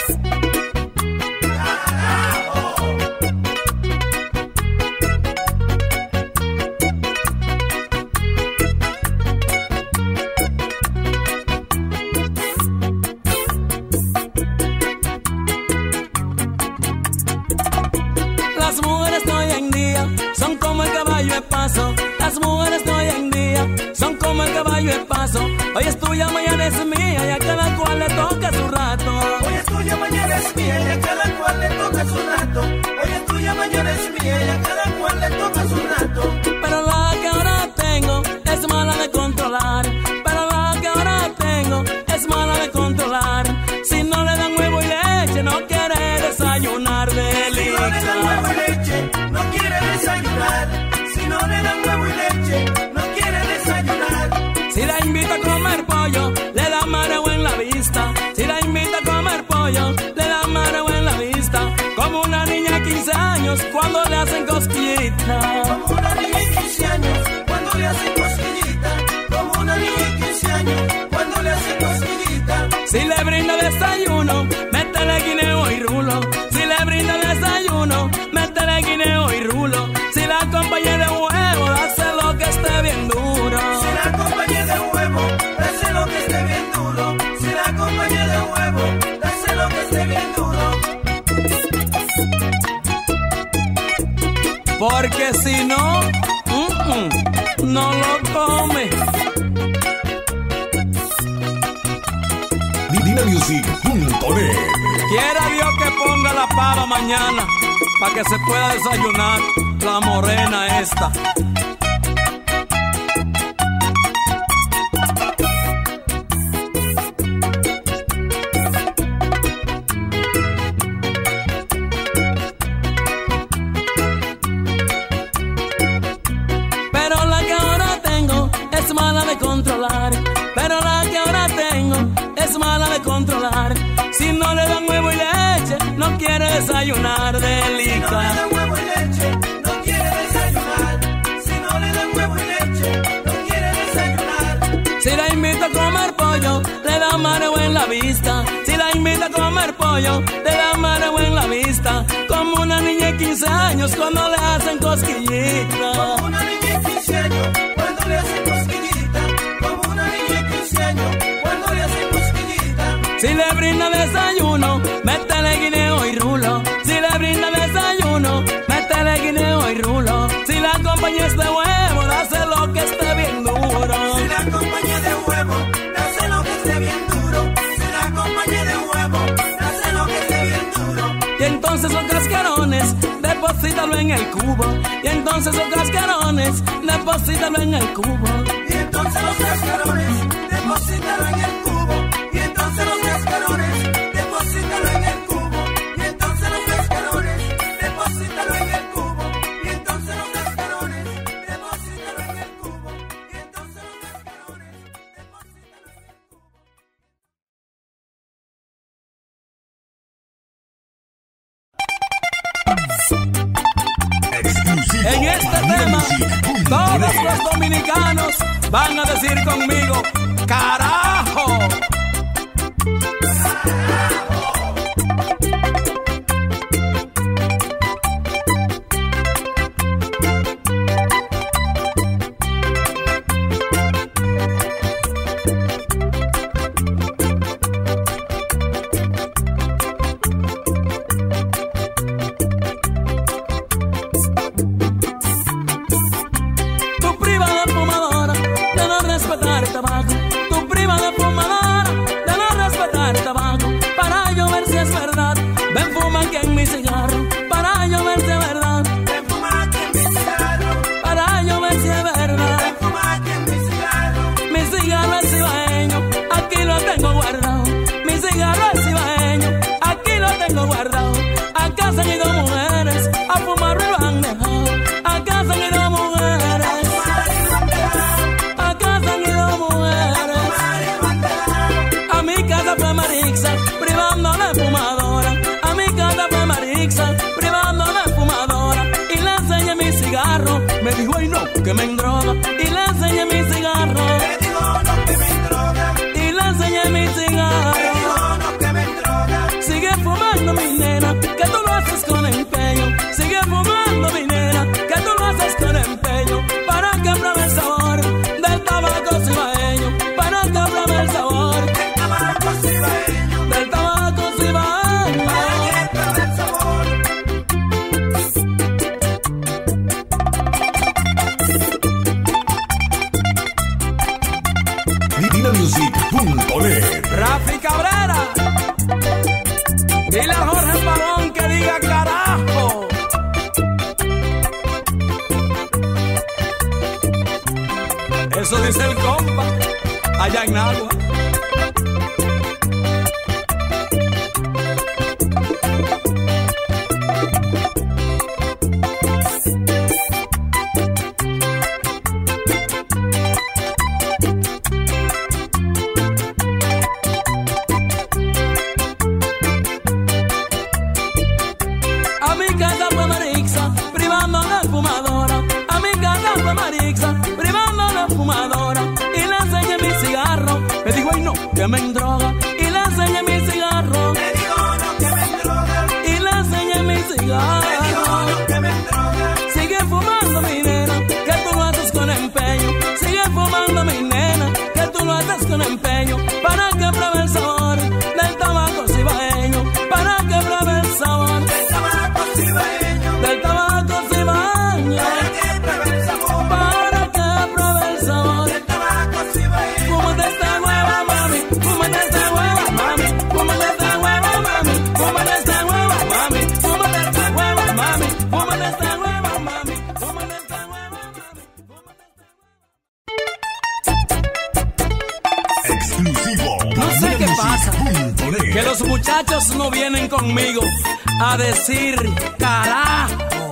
Las mujeres de hoy en día son como el caballo de paso. Las mujeres de hoy en día son como el caballo de paso. Hoy es tuya, mañana es mía y a cada cual le toca su rato. Hoy es tuya, mañana es mía y a cada cual le toca su rato. Hoy es tuya, mañana es mía y a cada cual le toca su rato. Pero la que ahora tengo es mala de controlar. Pero la que ahora tengo es mala de controlar. Si no le dan huevo y leche no quiere desayunar de Si no le dan huevo y leche, no quiere desayunar. Si no le dan huevo y leche, no quiere desayunar. Si la invita a comer pollo, le da mareo en la vista. Si la invita a comer pollo, le da mareo en la vista. Como una niña de quince años cuando le hacen cosquillitas. Como una niña de quince años, cuando le hacen cosquillita. Como una niña de quince años, cuando le hacen cosquillita. Si le brinda desayuno, métele guineo y rulo. Si le brinda desayuno, métele guineo y rulo. Si la acompaña de huevo, dáselo que esté bien duro. Si la acompañé de huevo, dáselo que esté bien duro. Si la acompañé de huevo, dáselo que esté bien duro. Porque si no, mm, mm, no lo come. Dina Music punto net. Quiera Dios que ponga la pava mañana para que se pueda desayunar la morena esta. Pero la que ahora tengo es mala de controlar. Pero la que ahora tengo es mala de controlar. Si no le dan huevo y leche, no quiere desayunar de Si no le lica. dan huevo y leche, no quiere desayunar. Si no le dan huevo y leche, no quiere desayunar. Si la invita a comer pollo, le da mareo en la vista. Si la invita a comer pollo, le da mareo en la vista. Como una niña de quince años cuando le hacen cosquillitas. Como una niña de quince años, cuando le hacen cosquillita. Como una niña de quince años, cuando le hacen cosquillita. Si le brinda desayuno, métele guineo y rulo. Si le brinda desayuno, métele guineo y rulo. Si la acompaña de huevo, dáselo que esté bien duro. Si la acompañé de huevo, dáselo que esté bien duro. Si la acompañé de huevo, dáselo que esté bien duro. Y entonces los cascarones, deposítalo en el cubo. Y entonces los cascarones, deposítalo en el cubo. Y entonces los cascarones, deposítalo en el cubo. Y entonces los cascarones, deposítalo en el cubo. Y entonces los cascarones, deposítalo en el cubo. Y entonces los cascarones, deposítalo en el cubo. Y entonces los cascarones, deposítalo en el cubo. Exclusivo. En este Dina tema, Music punto todos net. los dominicanos van a decir conmigo, ¡carajo! Tu prima de fumadora, de no respetar el tabaco. Tu prima de fumadora, me dijo ay no, que me endroga, y le enseñé mi cigarro. Me dijo no, que me endroga, Y le enseñé mi cigarro. me dijo no, que me endroga. Sigue fumando mi nena, que tú lo haces con empeño. Sigue fumando mi nena, que tú lo haces con empeño. Para que pruebe el sabor del tabaco cibaeño. Para que pruebe el sabor El tabaco cibaeño, del tabaco cibaeño. para que pruebe el sabor. Dinamusic punto net. Rafi Cabrera, dile a Jorge Pavón que diga carajo. Eso dice el compa allá en Agua. A mi casa fue Marixa, privando la fumadora. A mi casa fue Marixa, privando la fumadora. Y le enseñé mi cigarro. Me dijo, ay no, que me endroga. Y le enseñé mi cigarro. Me dijo no, que me endroga, Y le enseñé mi me dijo cigarro. no, que me endroga. Sigue fumando mi nena, que tú lo haces con empeño. Sigue fumando mi nena, que tú lo haces con empeño. Para que pruebe el sabor del tabaco cibaeño. Para que pruebe el sabor El tabaco cibaeño, del tabaco cibaeño. para que pruebe el sabor. Para que pruebe el sabor. El tabaco cibaeño, Fúmate esta hueva, mami. Fúmate esta hueva, mami. Fúmate esta hueva, mami. Fúmate esta hueva, mami. Fúmate esta hueva, mami. Fúmate esta hueva, mami. Fúmate esta hueva, mami. Exclusivo. No sé qué pasa, Dinamusic punto net. que los muchachos no vienen conmigo a decir carajo.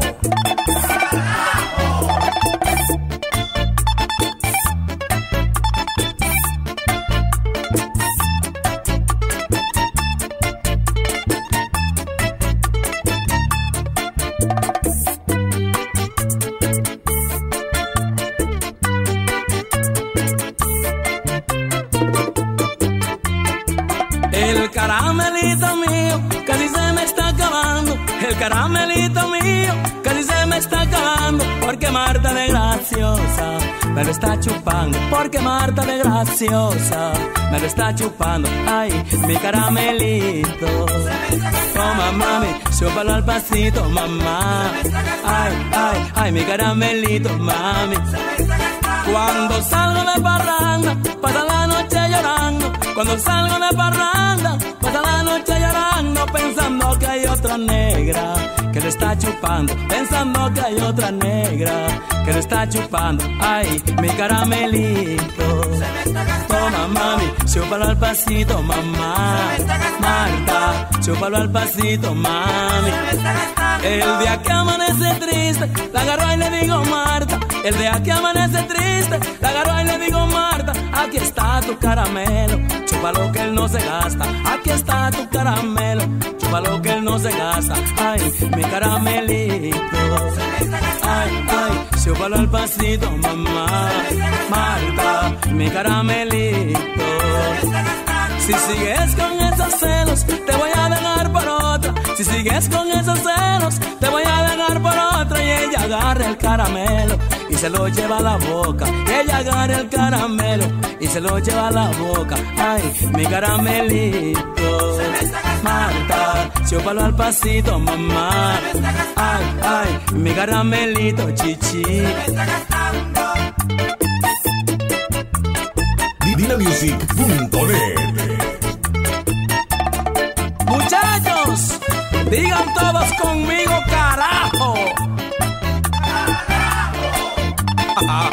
El caramelito mío casi se me está acabando. El caramelito mío casi se me está acabando. Porque Marta de graciosa me lo está chupando. Porque Marta de graciosa me lo está chupando. Ay, mi caramelito. Toma, mami, chúpalo al pasito, mamá. Ay, ay, ay, mi caramelito, mami. Cuando salgo de parranda, pasa la noche llorando. Cuando salgo de parranda, pasa la noche llorando. Pensando que hay otra negra que le está chupando. Pensando que hay otra negra que le está chupando. Ay, mi caramelito. Toma, mami, chúpalo al pasito, mamá. Marta, chúpalo al pasito, mami. El día que amanece triste, la agarro y le digo Marta. El día que amanece triste, la agarro y le digo Marta. Aquí está tu caramelo, chúpalo que él no se gasta. Aquí está tu caramelo, chúpalo que él no se gasta. Ay, mi caramelito. Ay, ay, chúpalo al pasito, mamá. Marta, mi caramelito. Si sigues con esos celos, te voy a dejar por otra. Si sigues con esos celos, te voy a dejar por otra. Y ella agarra el caramelo y se lo lleva a la boca. Y ella agarra el caramelo y se lo lleva a la boca. Ay, mi caramelito. Marta, chúpalo al pasito, mamá. Ay, ay, mi caramelito, chichi. Dinamusic punto net. Muchachos, digan todos conmigo, carajo. Carajo.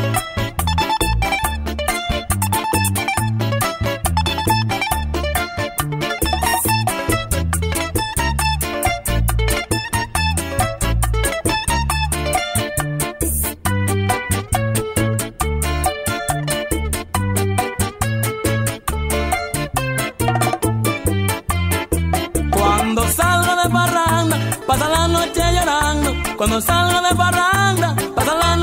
Cuando salgo de parranda, pasa la noche llorando. Cuando salgo de parranda, pasa la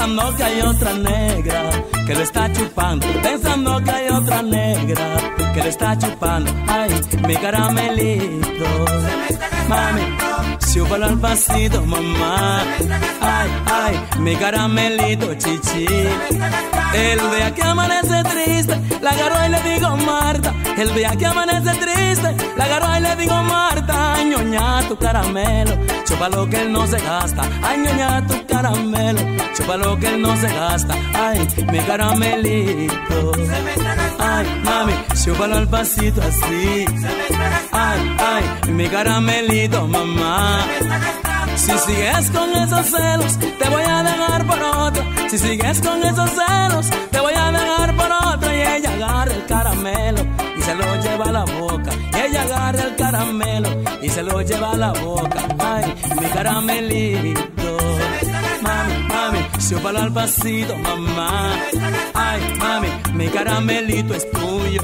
pensando que hay otra negra que lo está chupando, pensando que hay otra negra que lo está chupando. Ay, mi caramelito, mami, chúpalo al pasito, mamá. Ay, ay, mi caramelito, chichi. El día que amanece triste, la agarro y le digo Marta. El día que amanece triste, la agarro y le digo Marta. Ay, ñoña, tu caramelo, chúpalo que él no se gasta. Ay, ñoña, tu caramelo, chúpalo que él no se gasta. Ay, mi caramelito. Ay, mami, chúpalo al pasito así. Ay, ay, mi caramelito, mamá. Si sigues con esos celos, te voy a dejar por otro. Si sigues con esos celos, te voy a dejar por otro. Y ella agarra el caramelo y se lo lleva a la boca. Y ella agarra el caramelo y se lo lleva a la boca. Ay, mi caramelito. Mami, mami, chúpalo al pasito, mamá. Ay, mami, mi caramelito es tuyo.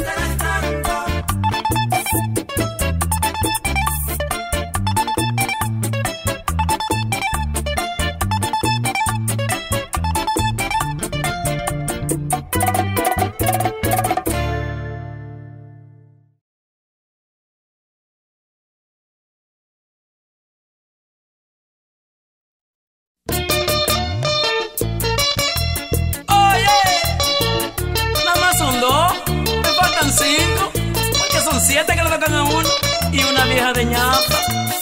Cinco, porque son siete que le tocan a uno y una vieja de ñapa.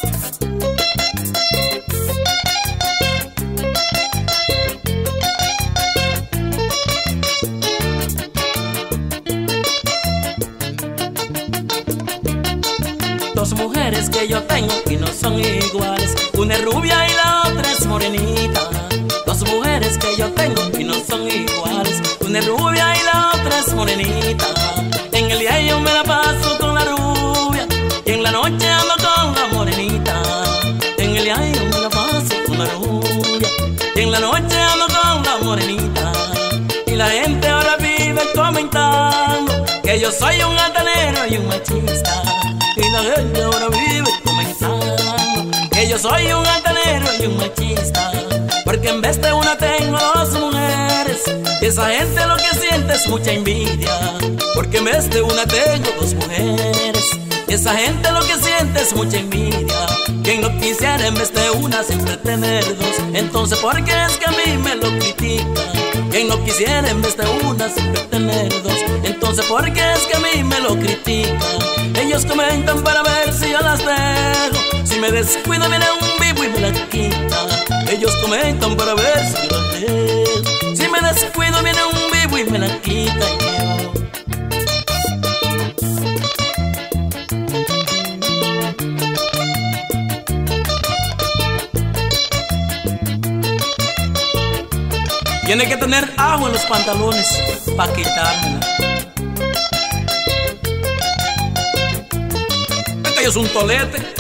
Dos mujeres que yo tengo y no son iguales, una es rubia y la otra es morenita. Dos mujeres que yo tengo y no son iguales, una es rubia y la otra es morenita. En el día yo me la paso con la rubia y en la noche ando con la morenita. En el día yo me la paso con la rubia y en la noche ando con la morenita. Y la gente ahora vive comentando que yo soy un altanero y un machista. Y la gente ahora vive comentando que yo soy un altanero y un machista. Porque en vez de una tengo dos mujeres. Y esa gente lo que siente es mucha envidia. Porque en vez de una tengo dos mujeres. Y esa gente lo que siente es mucha envidia. Quien no quisiera en vez de una siempre tener dos. Entonces ¿por qué es que a mí me lo critican? Quien no quisiera en vez de una siempre tener dos. Entonces ¿por qué es que a mí me lo critican? Ellos comentan para ver si yo las dejo. Si me descuido viene un vivo y me la quita. Ellos comentan para ver si yo las dejo. Si me descuido viene un vivo y me la quita. Tiene que tener agua en los pantalones para quitármela. Este es un tolete.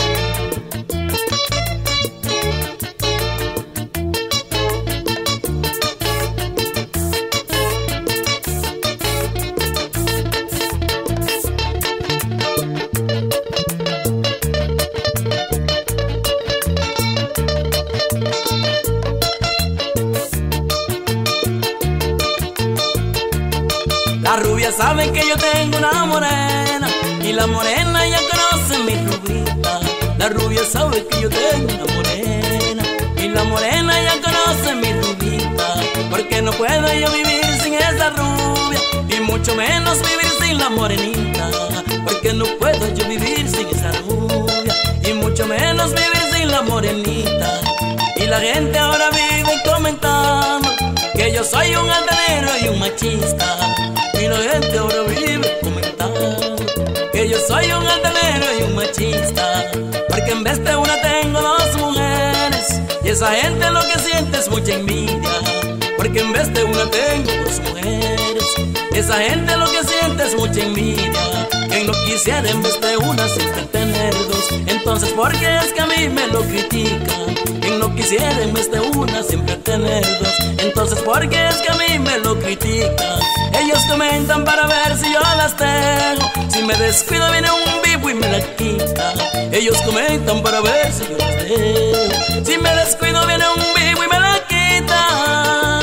La rubia sabe que yo tengo una morena y la morena ya conoce mi rubita. La rubia sabe que yo tengo una morena y la morena ya conoce mi rubita. Porque no puedo yo vivir sin esa rubia y mucho menos vivir sin la morenita. Porque no puedo yo vivir sin esa rubia y mucho menos vivir sin la morenita. Y la gente ahora vive comentando que yo soy un altanero y un machista. Y la gente ahora vive comentando que yo soy un altanero y un machista. Porque en vez de una tengo dos mujeres y esa gente lo que siente es mucha envidia. Porque en vez de una tengo dos mujeres y esa gente lo que siente es mucha envidia. Quien no quisiera en vez de una siempre tener dos. Entonces ¿por qué es que a mí me lo critican? Quien no quisiera en vez de una siempre tener dos. Entonces ¿por qué es que a mí me lo critican? Ellos comentan para ver si yo las dejo. Si me descuido viene un vivo y me la quita. Ellos comentan para ver si yo las dejo. Si me descuido viene un vivo y me la quita.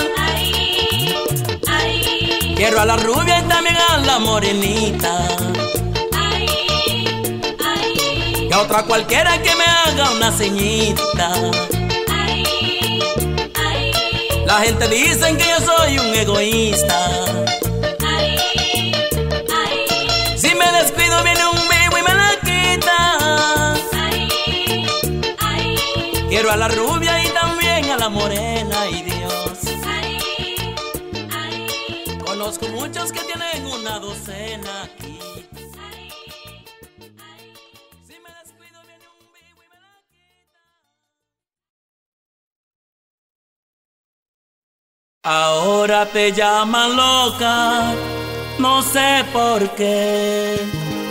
Quiero a la rubia y también a la morenita. Ay, ay. Y a otra cualquiera que me haga una ceñita. Ay, ay. La gente dice que yo soy un egoísta. Ay, ay. Si me descuido viene un vivo y me la quita. Ay, ay. Quiero a la rubia y también a la morena y Dios. Conozco muchos que tienen una docena aquí. Si me descuido viene un vivo y me la quita. Ahora te llaman loca, no sé por qué.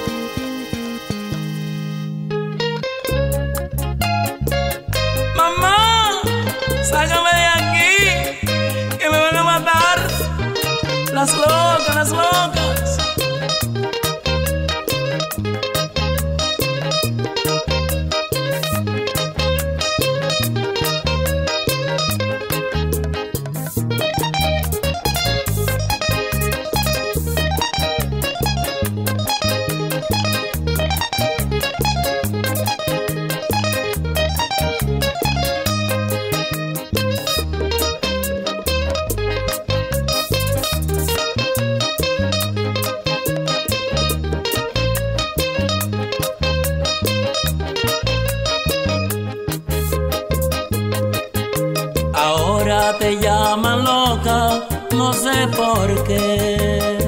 Mamá, sácame de aquí, que me van a matar. Las locas, las locas. Ahora te llaman loca, no sé por qué.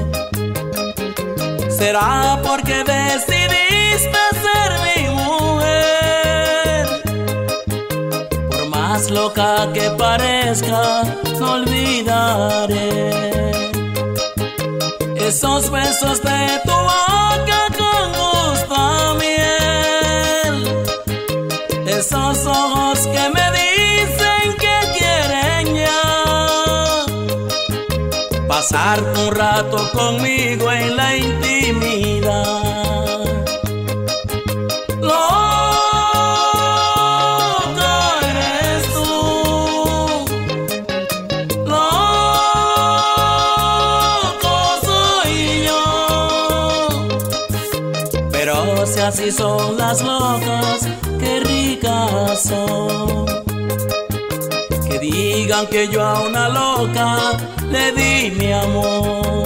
¿Será porque decidiste ser mi mujer? Por más loca que parezca, no olvidaré esos besos de tu boca con gusto a miel, esos ojos que me dicen que quieren ya pasar un rato conmigo en la intimidad. Loco eres tú, loco soy yo, pero si así son las locas, qué ricas son. Que digan que yo a una loca le di mi amor.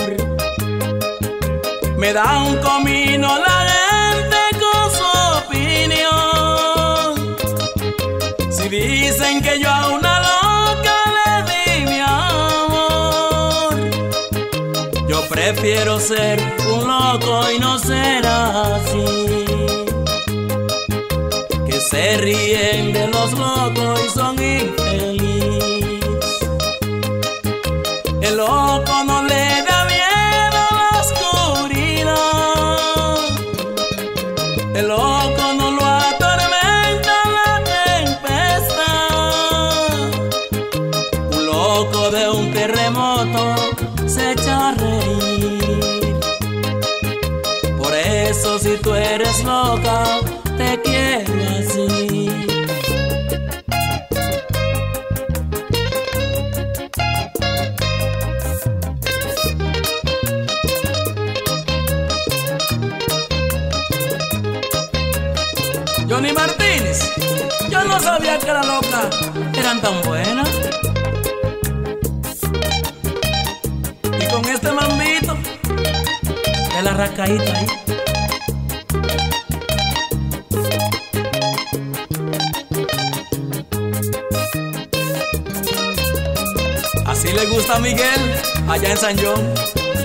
Me da un comino la gente con su opinión. Si dicen que yo a una loca le di mi amor, yo prefiero ser un loco y no ser así. Que se ríen de los locos y son infelices. El loco no le da miedo a la oscuridad. El loco no lo atormenta la tempestad. Un loco de un terremoto se echa a reír. Por eso si tú eres loca, te quiero así. Johnny Martínez, yo no sabía que las locas eran tan buenas. Y con este mambito de la rascaíta ahí. Así le gusta a Miguel allá en San John.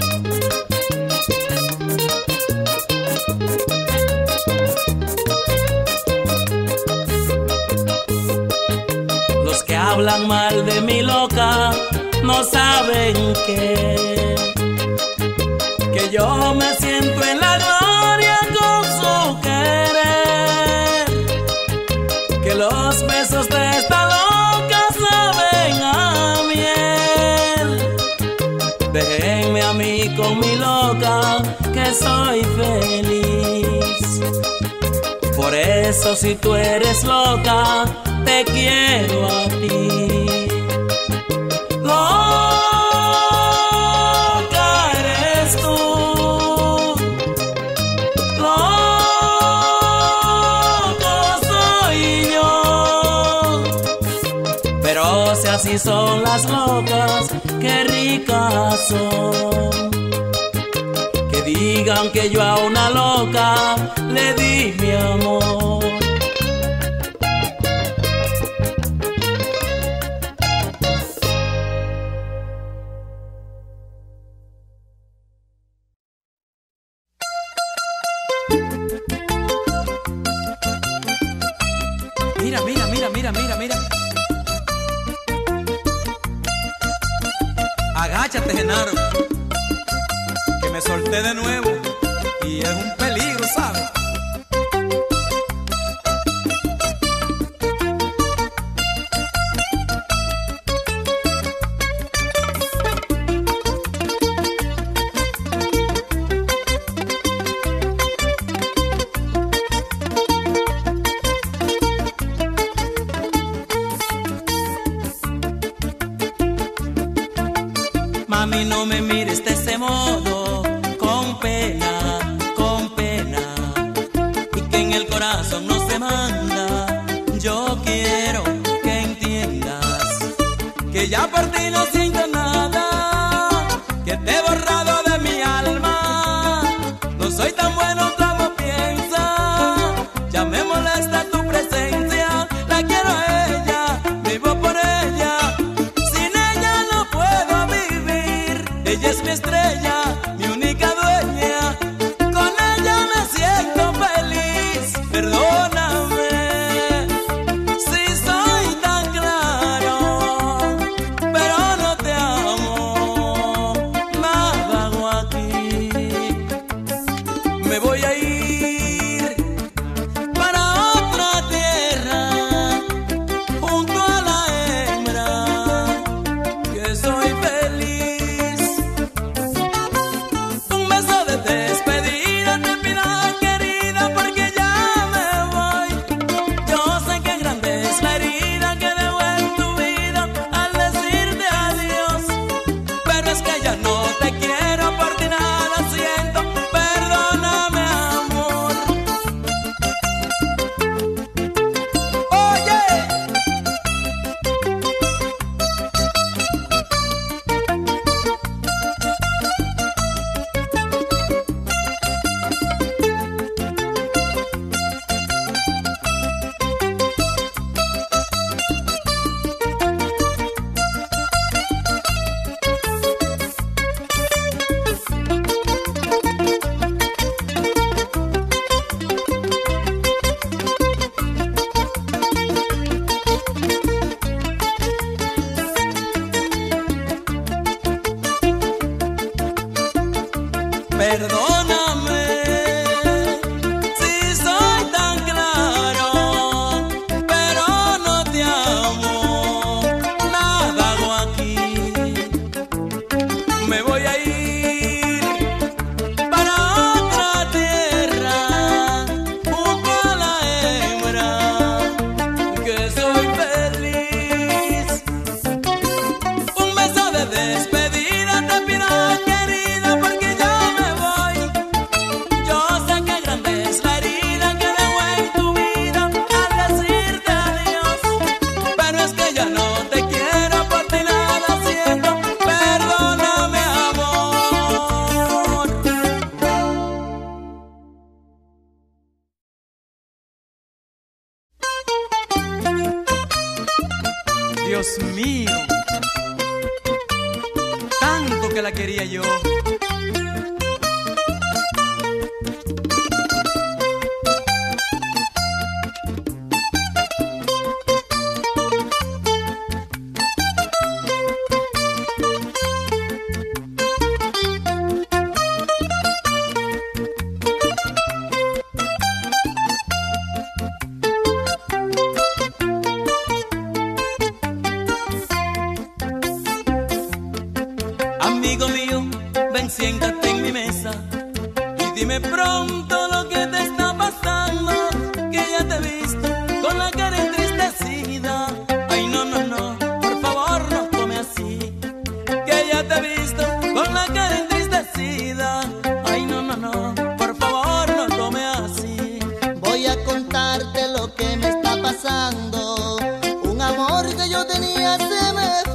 Los que hablan mal de mi loca no saben que que yo me siento en la gloria con su querer, que los besos de esta loca saben a miel. Déjenme a mí con mi loca, que soy feliz. Por eso si tú eres loca, te quiero a ti. Loca eres así son las locas, qué ricas son. Que digan que yo a una loca le di mi amor. Mira, mira, mira, mira, mira, mira. Agáchate, Genaro, que me solté de nuevo y es un peligro, ¿sabes? Mami, no me mires de ese modo, con pena, con pena, y que en el corazón no se manda. Yo quiero que entiendas que ya por ti no siento nada, que te he borrado de mi alma. No soy tan bueno como piensas, ya me molesta tu presencia. La quiero a ella, vivo por ella, sin ella no puedo vivir. Ella es mi estrella, mi única dueña, con ella me siento feliz. Perdóname si soy tan claro, pero no te amo, nada hago aquí. Me voy a ir para otra tierra, junto a la hembra, que soy feliz. Un beso de despedida te pido, querida, porque ya me voy. Yo sé que grande es la herida que dejo en tu vida al decirte adiós, pero es que ya no te quiero, por ti nada siento. Perdóname, amor. Oye, Perdóname si soy tan claro, pero no te amo, nada hago aquí. Me voy a ir para otra tierra, junto a la hembra, que soy feliz. Un beso de despedida te pido, querida, porque ya me voy. Yo sé que grande es la herida que dejo en tu vida al decirte adiós, pero es que ya no te quiero, por ti nada siento. Perdóname, amor. Dios mío, tanto que la quería yo. Amigo mío, ven, siéntate en mi mesa y dime pronto lo que te está pasando, que ya te he visto con la cara entristecida. Ay, no, no, no, por favor no tome así, que ya te he visto con la cara entristecida. Ay, no, no, no, por favor no tome así. Voy a contarte lo que me está pasando. Un amor que yo tenía se me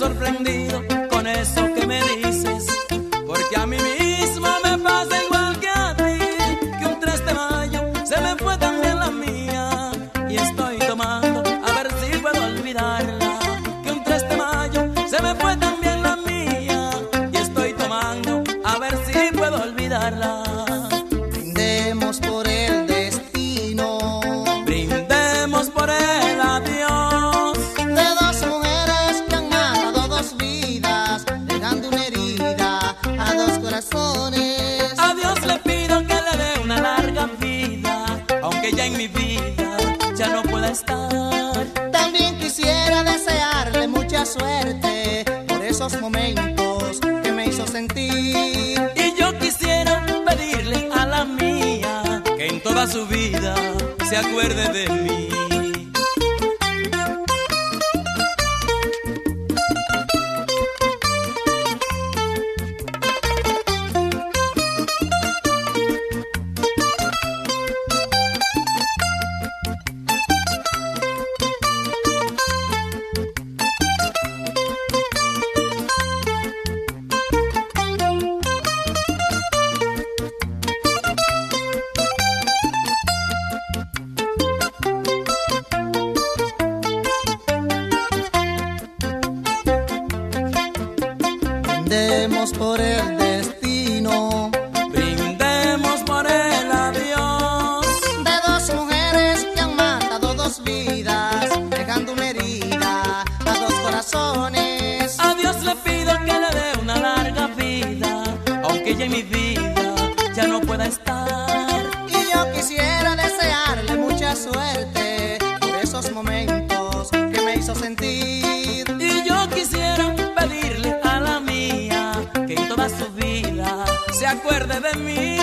sorprendido con eso que me dices, porque a mí mismo me pasa igual que a ti, que un tres de mayo se me fue también la mía, y estoy tomando a ver si puedo olvidarla, que un tres de mayo se me fue también la mía, y estoy tomando a ver si puedo olvidarla. Brindemos por el destino, Brindemos por el adiós de dos mujeres que han matado dos vidas, dejando una herida a dos corazones. A Dios le pido que le dé una larga vida, aunque ya en mi vida ya no pueda estar. También quisiera desearle mucha suerte por esos momentos que me hizo sentir. Y yo quisiera pedirle a la mía que en toda su vida se acuerde de mí. Brindemos por el destino, Brindemos por el adiós de dos mujeres que han matado dos vidas, dejando una herida a dos corazones. A Dios le pido que le dé una larga vida, aunque ya en mi vida ya no pueda estar. Y yo quisiera desearle mucha suerte por esos momentos que me hizo sentir. Y yo quisiera pedirle a la mía que en toda su vida se acuerde de mí.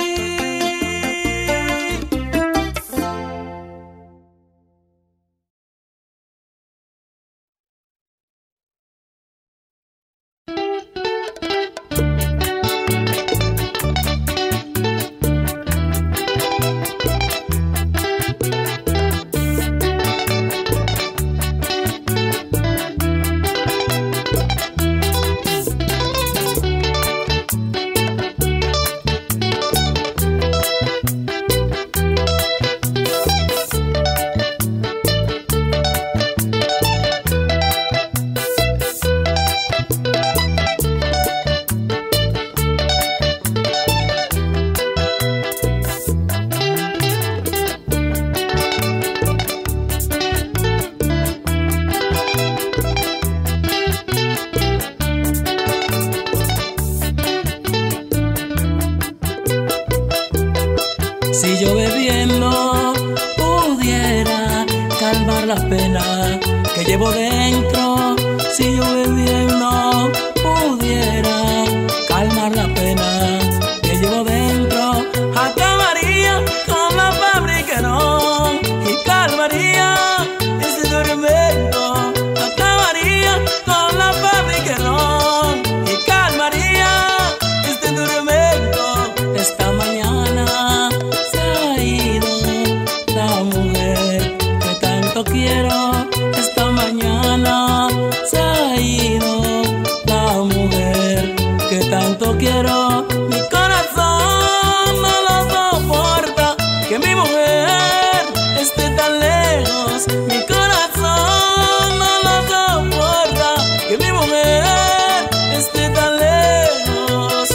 Si yo bebiendo pudiera calmar la pena que llevo dentro, si yo bebiendo pudiera calmar la pena que llevo dentro, acabaría con la fabriquerón y calmaría ese tormento, acabaría con la fabriquerón y calmaría este tormento. Esta mañana se ha ido la mujer que tanto quiero, esta mañana se ha ido la mujer que tanto quiero. Mi corazón no lo soporta que mi mujer esté tan lejos, mi corazón no lo soporta que mi mujer esté tan lejos.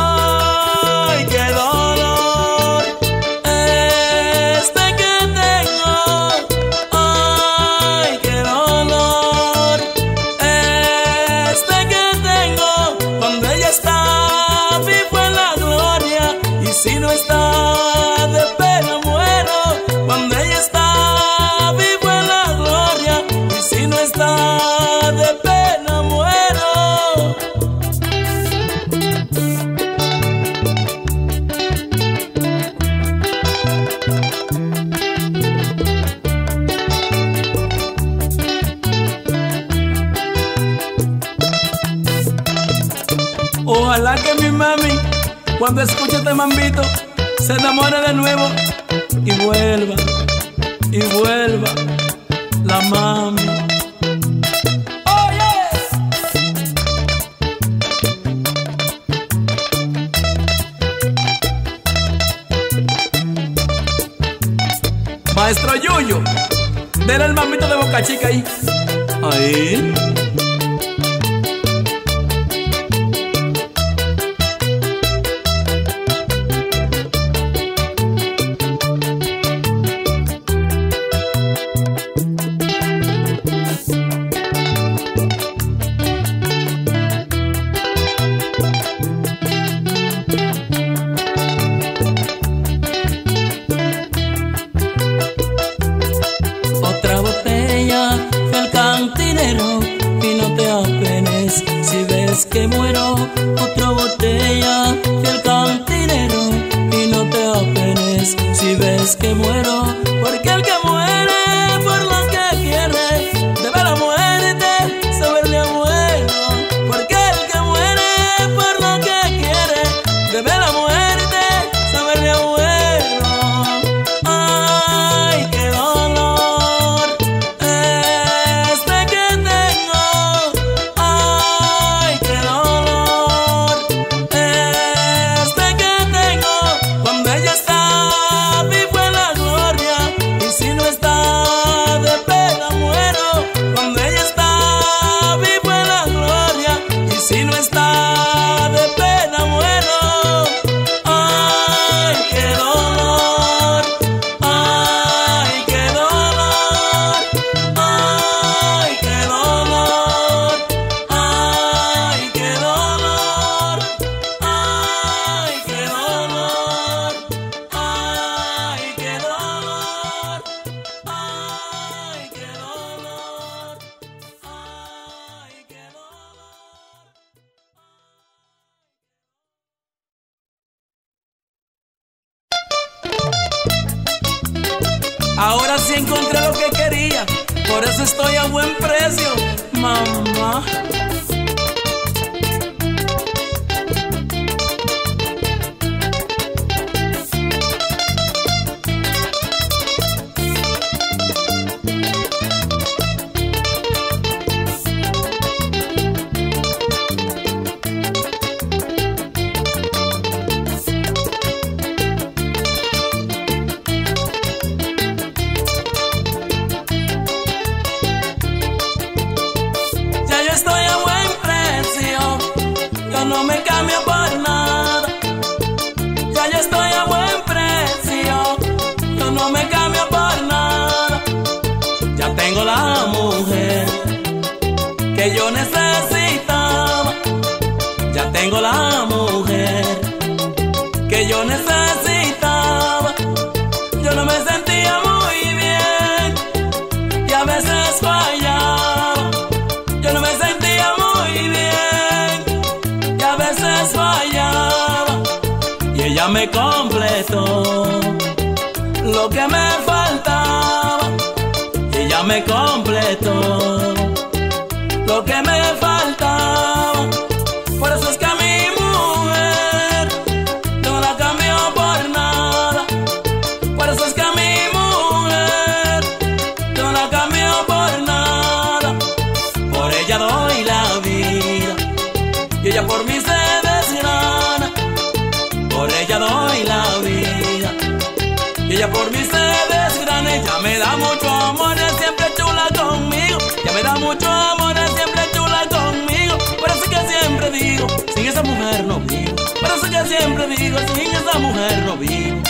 Ay, qué dolor este que tengo, ay, qué dolor este que tengo, cuando ella está vivo en la gloria, y si no está de pena muero, cuando ella está vivo en la gloria, y si no está de pena muero. Ojalá que mi mami, cuando escuche este mambito, se enamore de nuevo y vuelva, y vuelva la mami. Oh, yeah. Yuyo, dele el mamito de Boca Chica ahí. Ahí. Que muero, otra botella del cantinero, y no te apenes si ves que muero, porque el que muere por lo que quiere debe la muerte saberle a bueno, porque el que muere por lo que quiere debe la muerte saberle a bueno. Ay, qué dolor este que tengo. Ay, qué dolor este que tengo. Cuando ella está vivo en la gloria, y si no está de pena muero. Cuando ella está vivo en la gloria, y si no está de pena muero. Ay, qué dolor, ay, qué dolor, ay, qué dolor, ay, qué dolor, ay, qué dolor, ay, qué dolor, ay, qué dolor, ay, qué dolor. Ahora sí encontré lo que quería, por eso estoy a buen precio, mamá. Ya yo estoy a buen precio, yo no me cambio por nada. Ya yo estoy a buen precio, yo no me cambio por nada. Ya tengo la mujer que yo necesitaba. Ya tengo la mujer que yo necesitaba. Yo no me sentía muy bien y a veces fallaba. Yo no me sentía muy bien y a veces fallaba. Y ella me completó lo que me faltaba. Y ella me completó lo que me faltaba. Por eso es que a mi mujer no la cambio por nada. Por eso es que a mi mujer no la cambio por nada. Por ella doy la vida y ella por mí se desgrana. Por ella doy la vida y ella por mí se desgrana. Ella me da mucho amor, es siempre chula conmigo. Ella me da mucho amor, es siempre chula conmigo. Por eso que siempre digo, sin esa mujer no vivo. Por eso que siempre digo, sin esa mujer no vivo.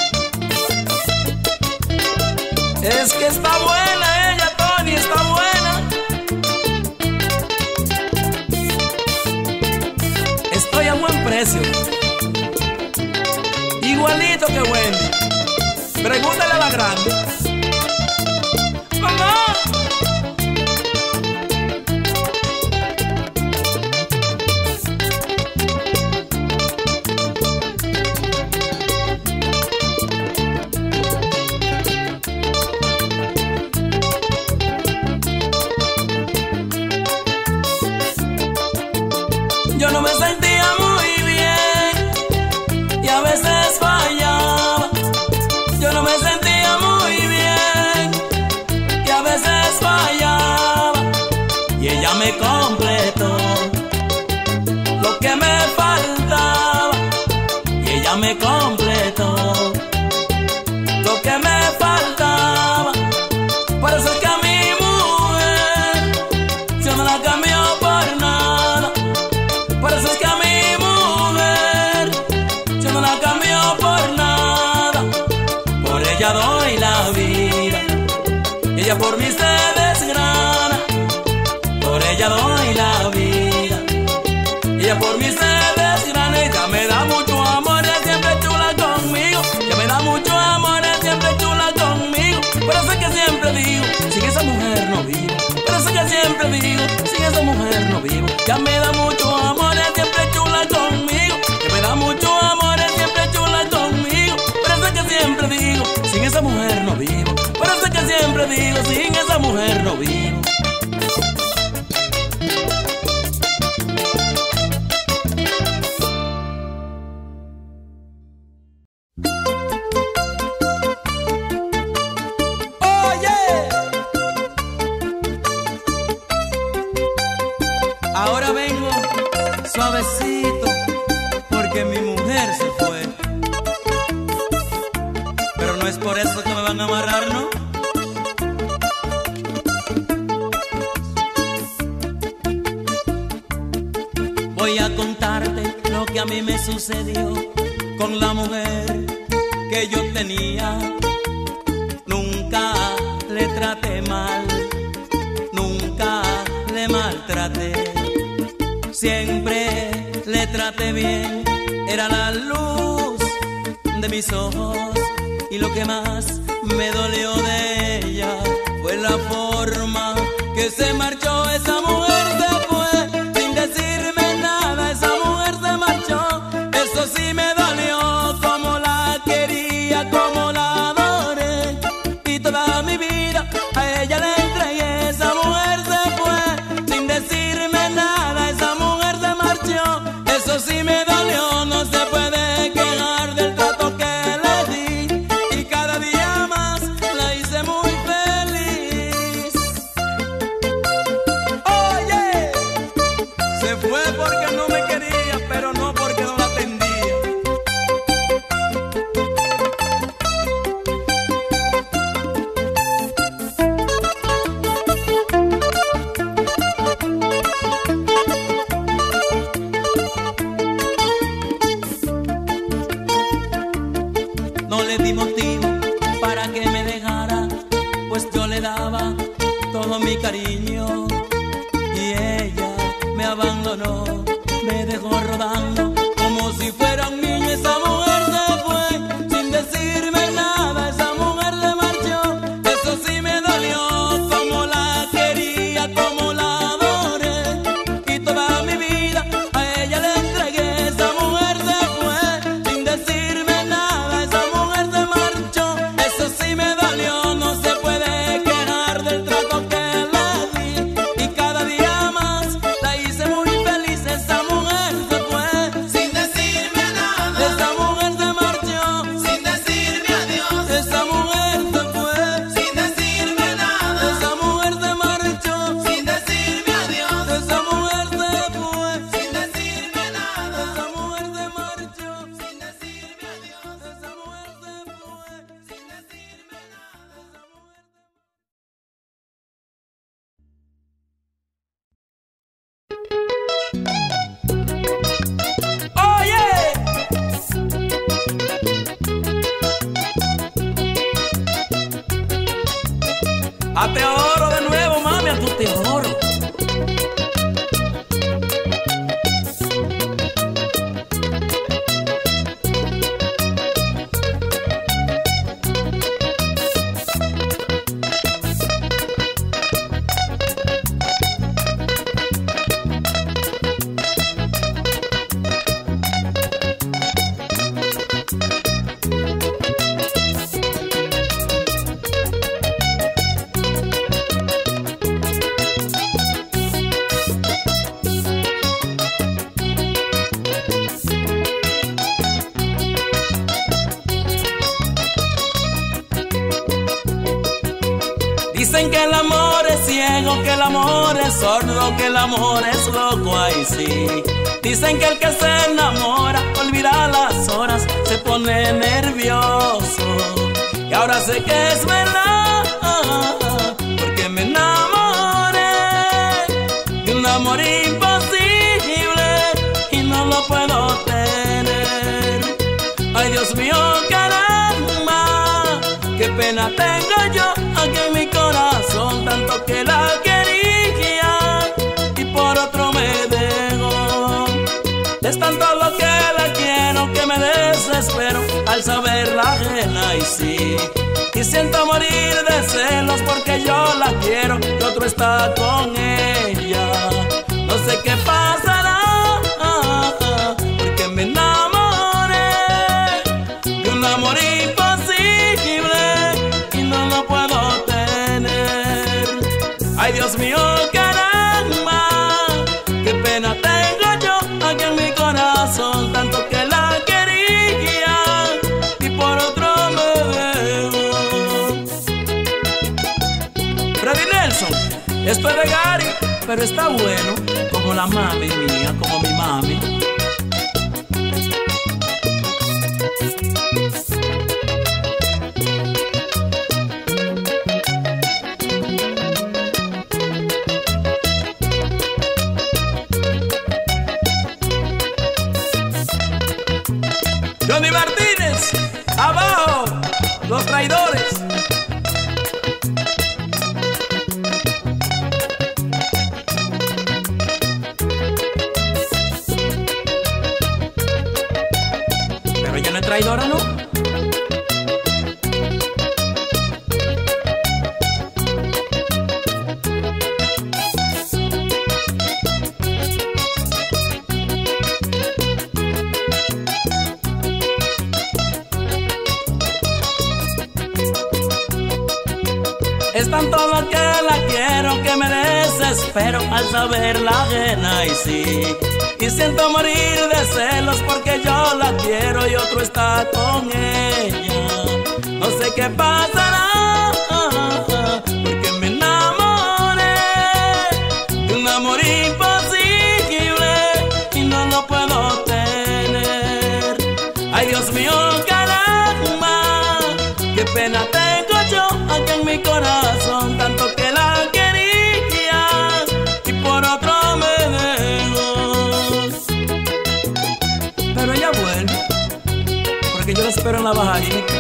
Es que está buena ella, Tony, está buena. Estoy a buen precio, igualito que Wendy. Pregúntale a la grande. Mamá. Yo no me sentía muy bien y a veces fallaba. Yo no me sentía muy bien y a veces fallaba. Y ella me completó lo que me faltaba. Y ella me completó lo que me faltaba. ella por mí se desgrana, por ella doy la vida. Ella por mí se desgrana y ya me da mucho amor, es siempre chula conmigo. Ya me da mucho amor, es siempre chula conmigo. Pero sé que siempre digo, sin esa mujer no vivo. Pero sé que siempre digo, sin esa mujer no vivo. Ya me da mucho amor, es siempre chula conmigo. Ya me da mucho amor, es siempre chula conmigo. Pero sé que siempre digo, sin esa mujer no vivo. Pero sé que siempre digo, sin esa mujer no vivo. Ahora vengo suavecito porque mi mujer se fue. Pero no es por eso que me van a amarrar, ¿no? Voy a contarte lo que a mí me sucedió con la mujer que yo tenía. Nunca le traté mal, nunca le maltraté. Siempre le traté bien, era la luz de mis ojos. Y lo que más me dolió de ella fue la forma que se marchó. Esa mujer se fue sin decirme nada, esa mujer se marchó. Eso sí me dolió, como la quería, como la adoré. Y toda mi vida a ella le entregué. Esa mujer se fue sin decirme nada, esa mujer se marchó. Eso sí me dolió, no se puede quejar del trato que le di. Y cada día más la hice muy feliz. Oye, se fue porque no me quería, pero no porque no la atendía. No le di motivo para que me dejara, pues yo le daba todo mi cariño. Y ella me abandonó, me dejó rodando como si fuera un niño. Esa mujer se fue sin decirme nada, esa mujer se marchó. Eso sí me dolió, como la quería, como la adoré. Y toda mi vida a ella le entregué. Esa mujer se fue sin decirme nada, esa mujer se marchó. Eso sí me dolió, no se puede quejar del trato que le di. Y cada día más la hice muy feliz. Esa mujer se fue sin decirme nada, esa mujer se marchó sin decirme adiós. Esa mujer se fue sin decirme nada, esa mujer se marchó sin decirme adiós. Esa mujer se fue sin decirme nada, esa mujer se marchó sin decirme adiós. Esa mujer se fue sin decirme nada, esa mujer. Oye, a te oro de nuevo, mami, a tu te oro. Dicen que el amor es ciego, que el amor es sordo, que el amor es loco, ay sí. Dicen que el que se enamora, olvida las horas, se pone nervioso. Y ahora sé que es verdad, porque me enamoré de un amor imposible y no lo puedo tener. Ay, Dios mío, caramba, qué pena tengo yo aquí en mi corazón. tanto que la quería y por otro me dejó. Es tanto lo que la quiero que me desespero al saberla ajena y sí. Y siento morir de celos porque yo la quiero y otro está con ella. No sé qué pasará porque me enamoré de un amor imposible y no lo puedo tener. Ay, Dios mío, caramba, qué pena tengo yo aquí en mi corazón, tanto que la quería y por otro me dejó. Freddy Nelson, esto es de Gary, pero está bueno, como la mami mía, como mi mami. Johnny Martínez, abajo, los traidores. Pero ella no es traidora, ¿no? Es tanto lo que la quiero que me desespero al saberla ajena y sí. Y siento morir de celos porque yo la quiero y otro está con ella. No sé qué pasará porque me enamoré de un amor imposible y no lo puedo tener. Ay, Dios mío, caramba, qué pena tengo yo aquí en mi corazón, tanto que la quería y por otro me dejó. Pero ella vuelve porque yo la espero en la bajadita.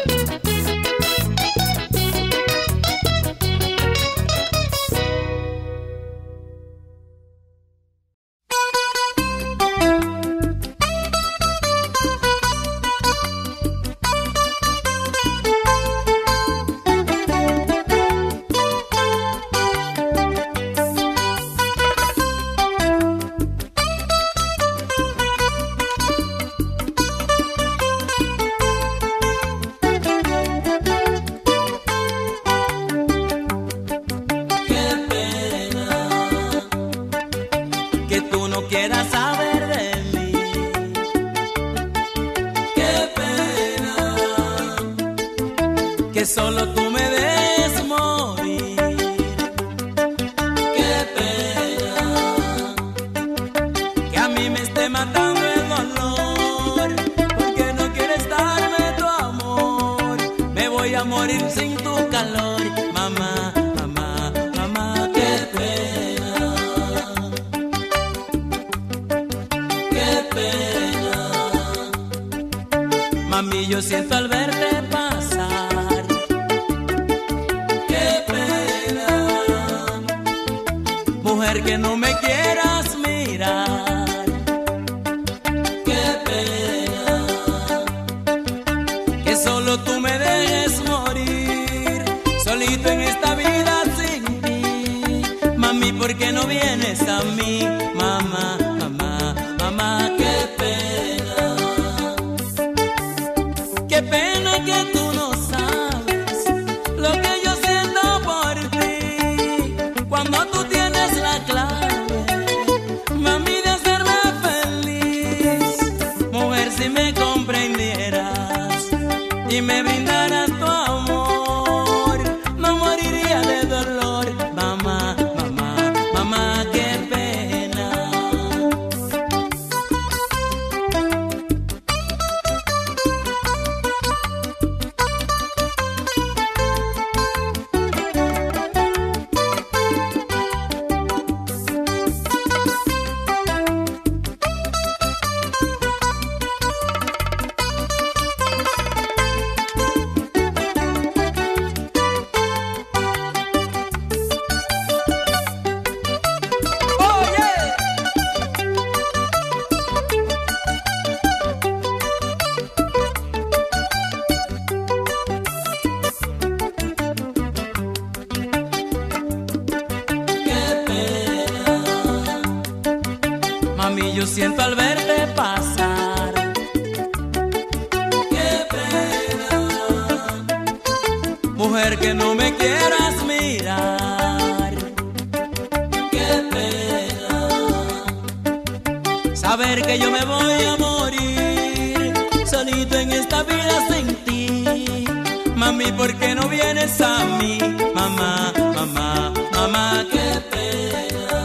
Quieras saber de mí, qué pena que solo tú me des morir, qué pena que a mí me esté matando el dolor, porque no quieres darme tu amor, me voy a morir sin tu calor, mamá, mamá, mamá, qué pena. Mami, yo siento al verte pasar, qué pena, mujer, que no me quieras mirar, qué pena, que solo tú me dejes morir, solito en esta vida sin ti. Mami, ¿por qué no vienes a mí? Mamá, mamá, mamá, qué pena. Qué pena que tú no sabes lo que yo siento por ti, cuando tú tienes la clave, mami, de hacerme feliz. Mujer, si me comprendieras y me brindaras tu amor, no moriría de dolor. Mamá, mamá, mamá, qué pena. Mami, yo siento al verte pasar. Qué pena, mujer, que no me quieras mirar. Qué pena, saber que yo me voy a morir solito en esta vida sin ti. Mami, ¿por qué no vienes a mí? Mamá, mamá, mamá, qué pena.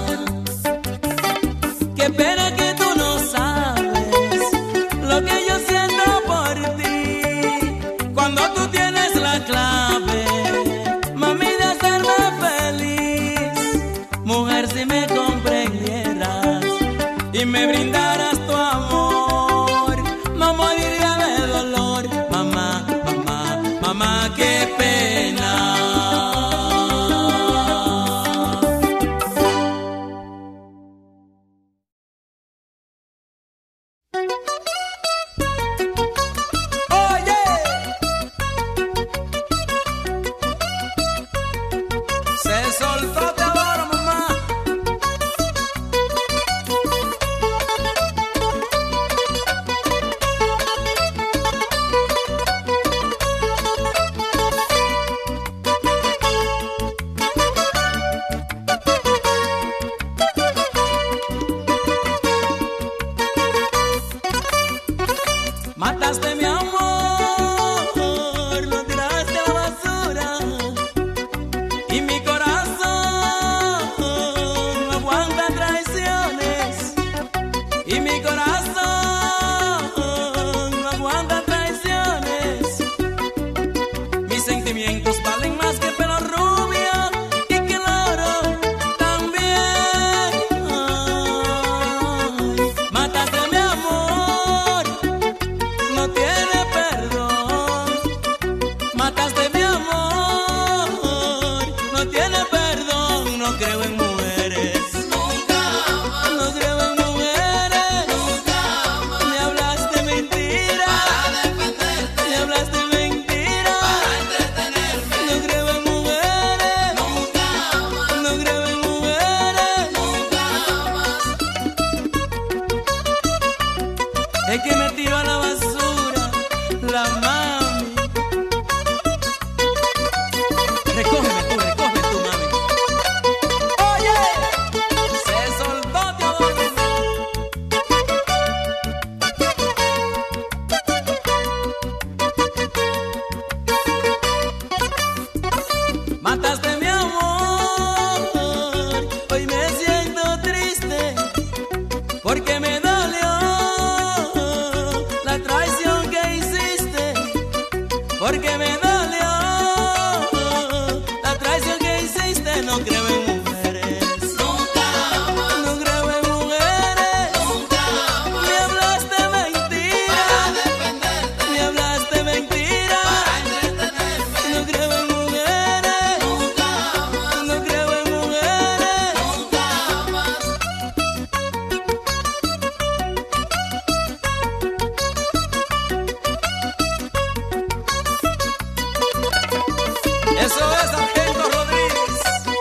Qué pena que tú no sabes lo que yo siento por ti. Cuando tú tienes la clave, mami, de hacerme feliz. Mujer, si me comprendieras y me brindaras tu amor, no moriría de dolor. Mamá, mamá, mamá, qué pena. Mataste mi amor, lo tiraste a la basura, y mi corazón no aguanta traiciones, y mi corazón no aguanta traiciones. Mis sentimientos valen más que pelo rubio y que el oro también. Ay, mataste mi amor, no tiene perdón. Mataste mi amor, no tiene perdón. No creo en mujeres, nunca más. No creo en mujeres, nunca más. Me hablaste mentira para defenderte, me hablaste mentira para entretenerme. No creo en mujeres, nunca más. No creo en mujeres, nunca más. Es que me tiro a la basura la mami. Recógeme tú, recógeme tú, mami. Oye, se soltó Teodoro. Mataste mi amor, hoy me siento triste porque me dolió la traición que hiciste, porque me dolió la traición que hiciste. No creo en mujeres, nunca más. No creo en mujeres, nunca más. Me hablaste mentira para defenderte, me hablaste mentira para entretenerme. No creo en mujeres, nunca más. No creo en mujeres, nunca más. Eso es Sargento Rodríguez.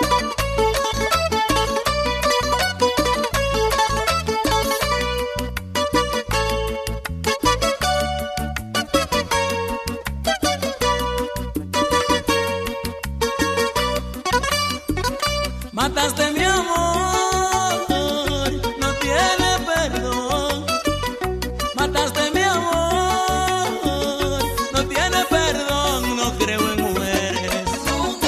Mataste mi amor, no tiene perdón. Mataste mi amor, no tiene perdón. No creo en mujeres, nunca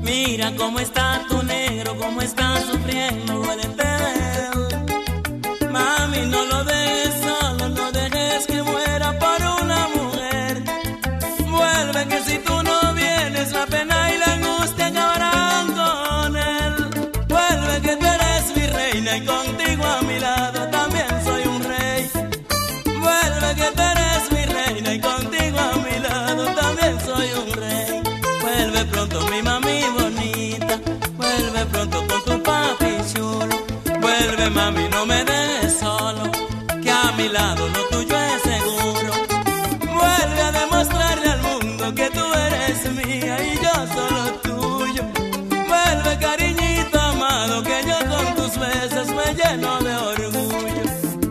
Mira cómo está tu negro, cómo está sufriendo, duélete de él. Mami, no lo dejes solo, no dejes que muera por una mujer. Vuelve que si tú no vienes, la pena y la angustia acabarán con él. Vuelve que tú eres mi reina y contigo a mi lado también soy un rey. Vuelve que tú eres mi reina y contigo a mi lado también soy un rey. Vuelve pronto mi mami bonita, vuelve pronto con tu papi chulo. Vuelve mami, no me dejes solo, que a mi lado lo tuyo es seguro. Vuelve a demostrarle al mundo que tú eres mía y yo solo tuyo. Vuelve cariñito amado, que yo con tus besos me lleno de orgullo.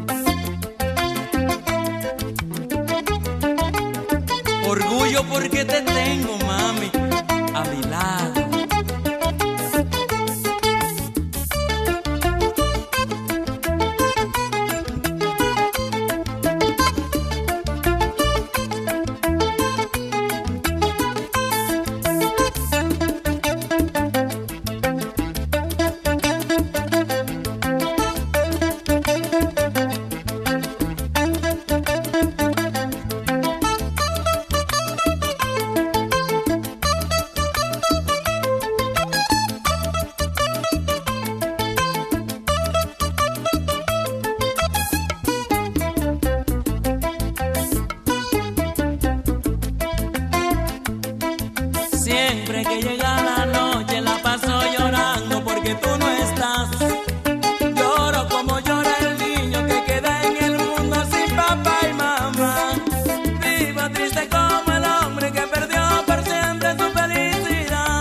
Orgullo porque te tengo mami a mi lado. Siempre que llega la noche la paso llorando porque tú no estás. Lloro como llora el niño que queda en el mundo sin papá y mamá. Vivo triste como el hombre que perdió por siempre su felicidad.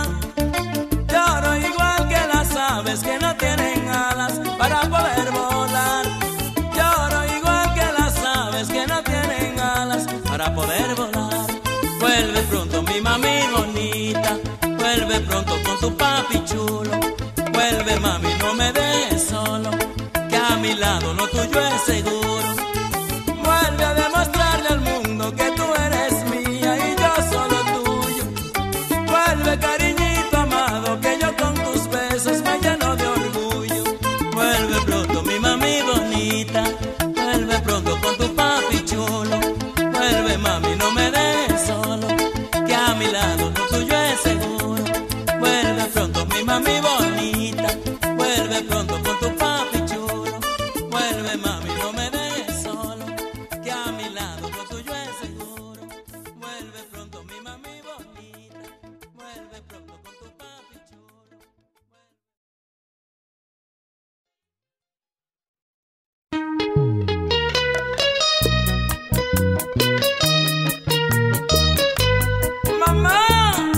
Lloro igual que las aves que no tienen alas para poder volar. Lloro igual que las aves que no tienen alas para poder volar. Vuelve pronto mi mami bonita, vuelve pronto con tu papi chulo. Vuelve mami, no me dejes solo, que a mi lado lo tuyo es seguro. Vuelve a demostrarle al mundo que tú eres mía y yo solo tuyo. Vuelve cariñito amado, que yo con tus besos me lleno de orgullo. Vuelve pronto mi mami bonita, vuelve pronto con tu papi chulo. Vuelve mami, no me dejes solo, que a mi lado lo tuyo es seguro. Vuelve pronto mi mami bonita, vuelve pronto con tu papi chulo. Vuelve mami, no me dejes solo, que a mi lado lo tuyo es seguro. Vuelve pronto mi mami bonita, vuelve pronto con tu papi chulo. Mamá.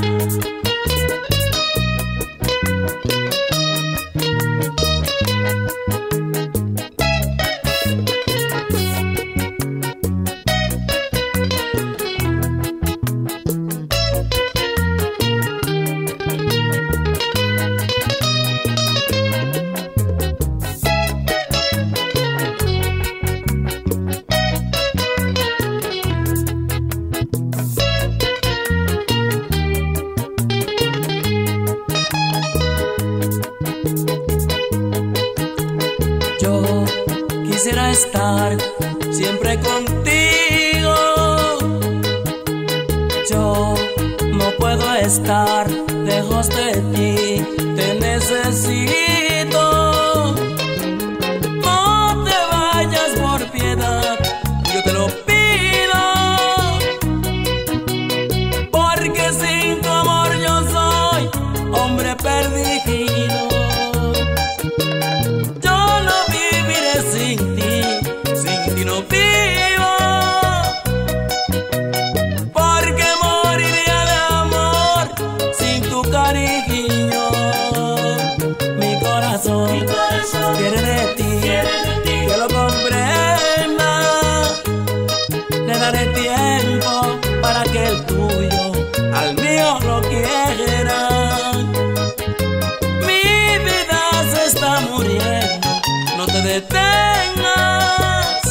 Yo quisiera estar siempre contigo. Yo no puedo estar lejos de ti, te necesito. No te vayas por piedad, yo te lo pido, porque sin tu amor yo soy hombre perdido. Yo no viviré sin ti, sin ti no vivo, porque moriría de amor sin tu cariño. Mi corazón, Mi corazón quiere de ti, quiere de ti, que lo comprenda. Le daré tiempo para que el tuyo al mío lo quiera. Mi vida se está muriendo, no te detengas.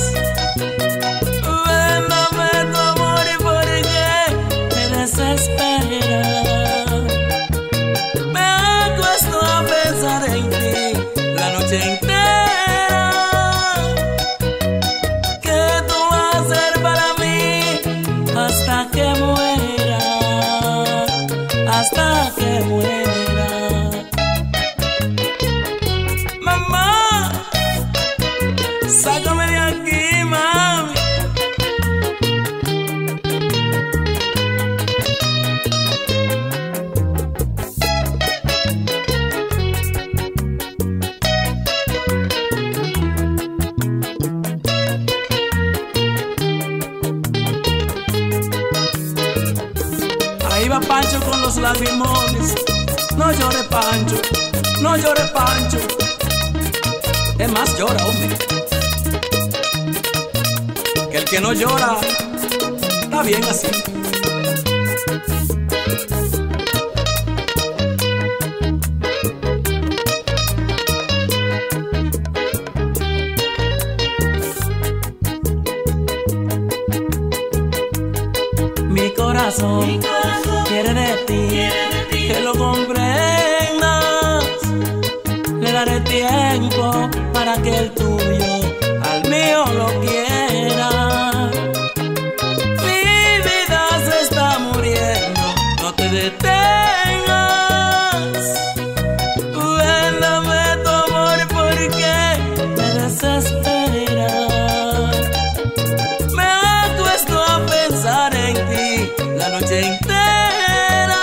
Ven, dame tu amor porque me desespera. hasta que muera. Mamá, sácame de aquí, mami. Ahí va Pancho con los lagrimones. No llore, Pancho, no llore, Pancho. Es más, llora, hombre. Que el que no llora está bien así. Mi corazón, Mi corazón quiere de ti, quiere de ti que lo comprendas. Le daré tiempo para que el tuyo al mío lo quiera. Mi vida se está muriendo, no te detengas. Ven, dame tu amor porque me desesperas. Me acuesto a pensar en ti la noche entera,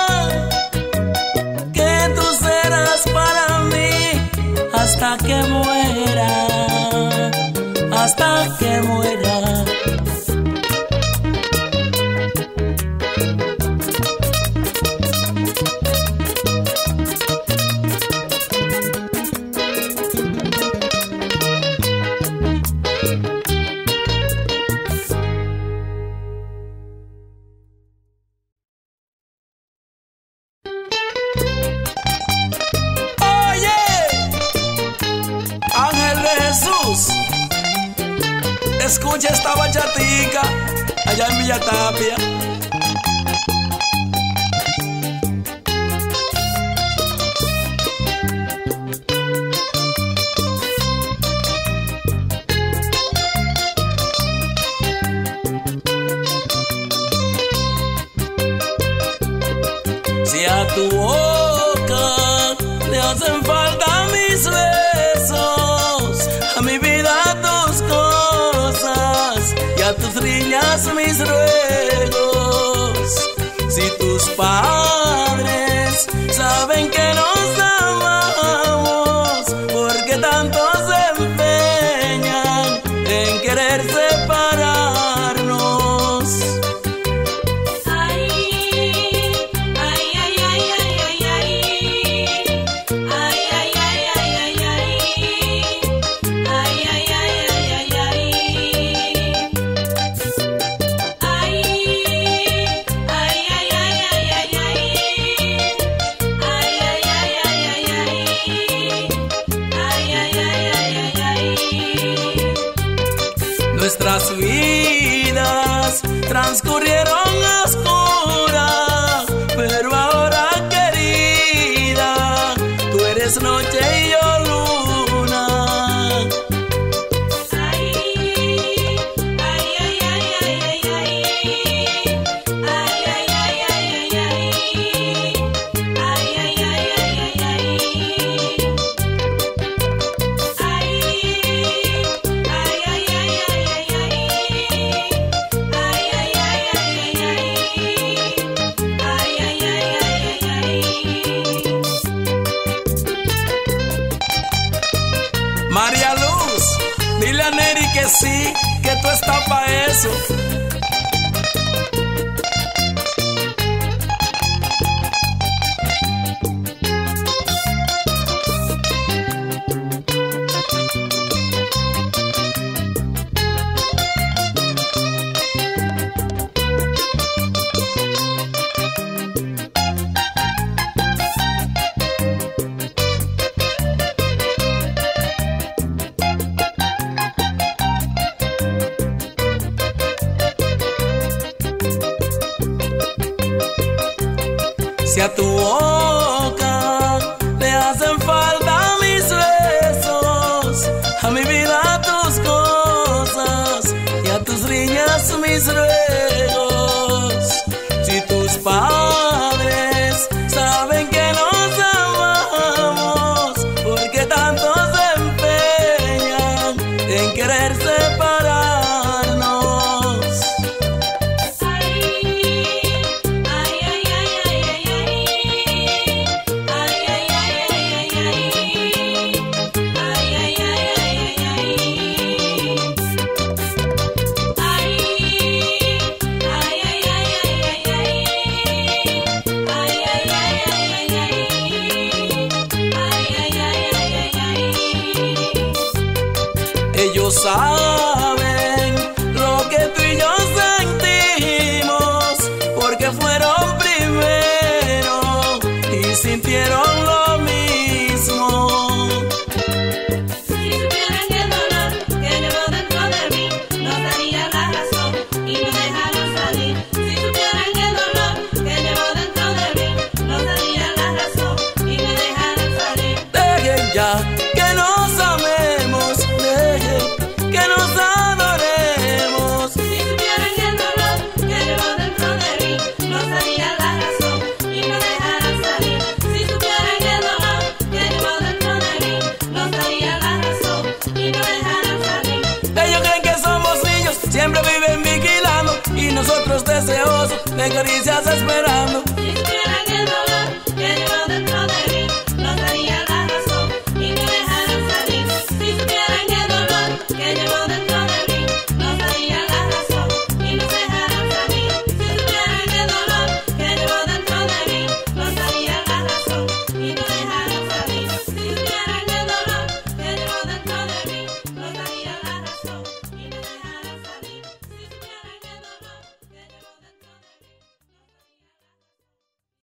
que tú serás para mí hasta que muera, hasta que muera. Escucha esta bachatica allá en Villa Tapia. Si a tu boca le hacen falta mis besos, a mi vida tus cosas y a tus riñas mis ruegos. Si tus padres saben que nos amamos, ¿por qué tanto se empeñan en querer separarnos? Ay, ay, ay, ay, ay, ay, ay. Ay, ay, ay, ay, ay, ay. Ay, ay, ay, ay, ay, ay. Ay, ay, ay, ay, ay, ay, ay. Ay, ay, ay, ay, ay, ay. Ay, ay, ay, ay, ay, ay. Nuestras vidas transcurrieron a oscuras, pero ahora, querida, tú eres noche y yo luna. Ay, ay, ay, ay, ay, ay, ay. Ay, ay, ay, ay, ay, ay. Ay, ay, ay, ay, ay, ay. Ay, ay, ay, ay, ay, ay. Ay, ay, ay, ay, ay, ay. Ay, ay, ay, ay, ay. María Luz, dile a Neri que sí, que tú estás pa' eso. Si a tu boca le hacen falta mis besos, a mi vida tus cosas y a tus riñas mis ruegos. Si tus padres ellos saben lo que tú y yo sentimos, porque fueron primero y sintieron lo mismo. Si supieran el dolor que llevo dentro de mí, no daría la razón y me dejaron salir. Si supieran el dolor que llevo dentro de mí, no daría la razón y me dejaron salir. Dejen ya que nos amemos, dejen que nos adoremos. Si supieran el dolor que llevo dentro de mí, no daría la razón y me dejaron salir. Si supieran el dolor que llevo dentro de mí, no daría la razón y me dejaron salir. Ellos creen que somos niños, siempre viven vigilando, y nosotros deseosos de caricias esperando. Si supieran el dolor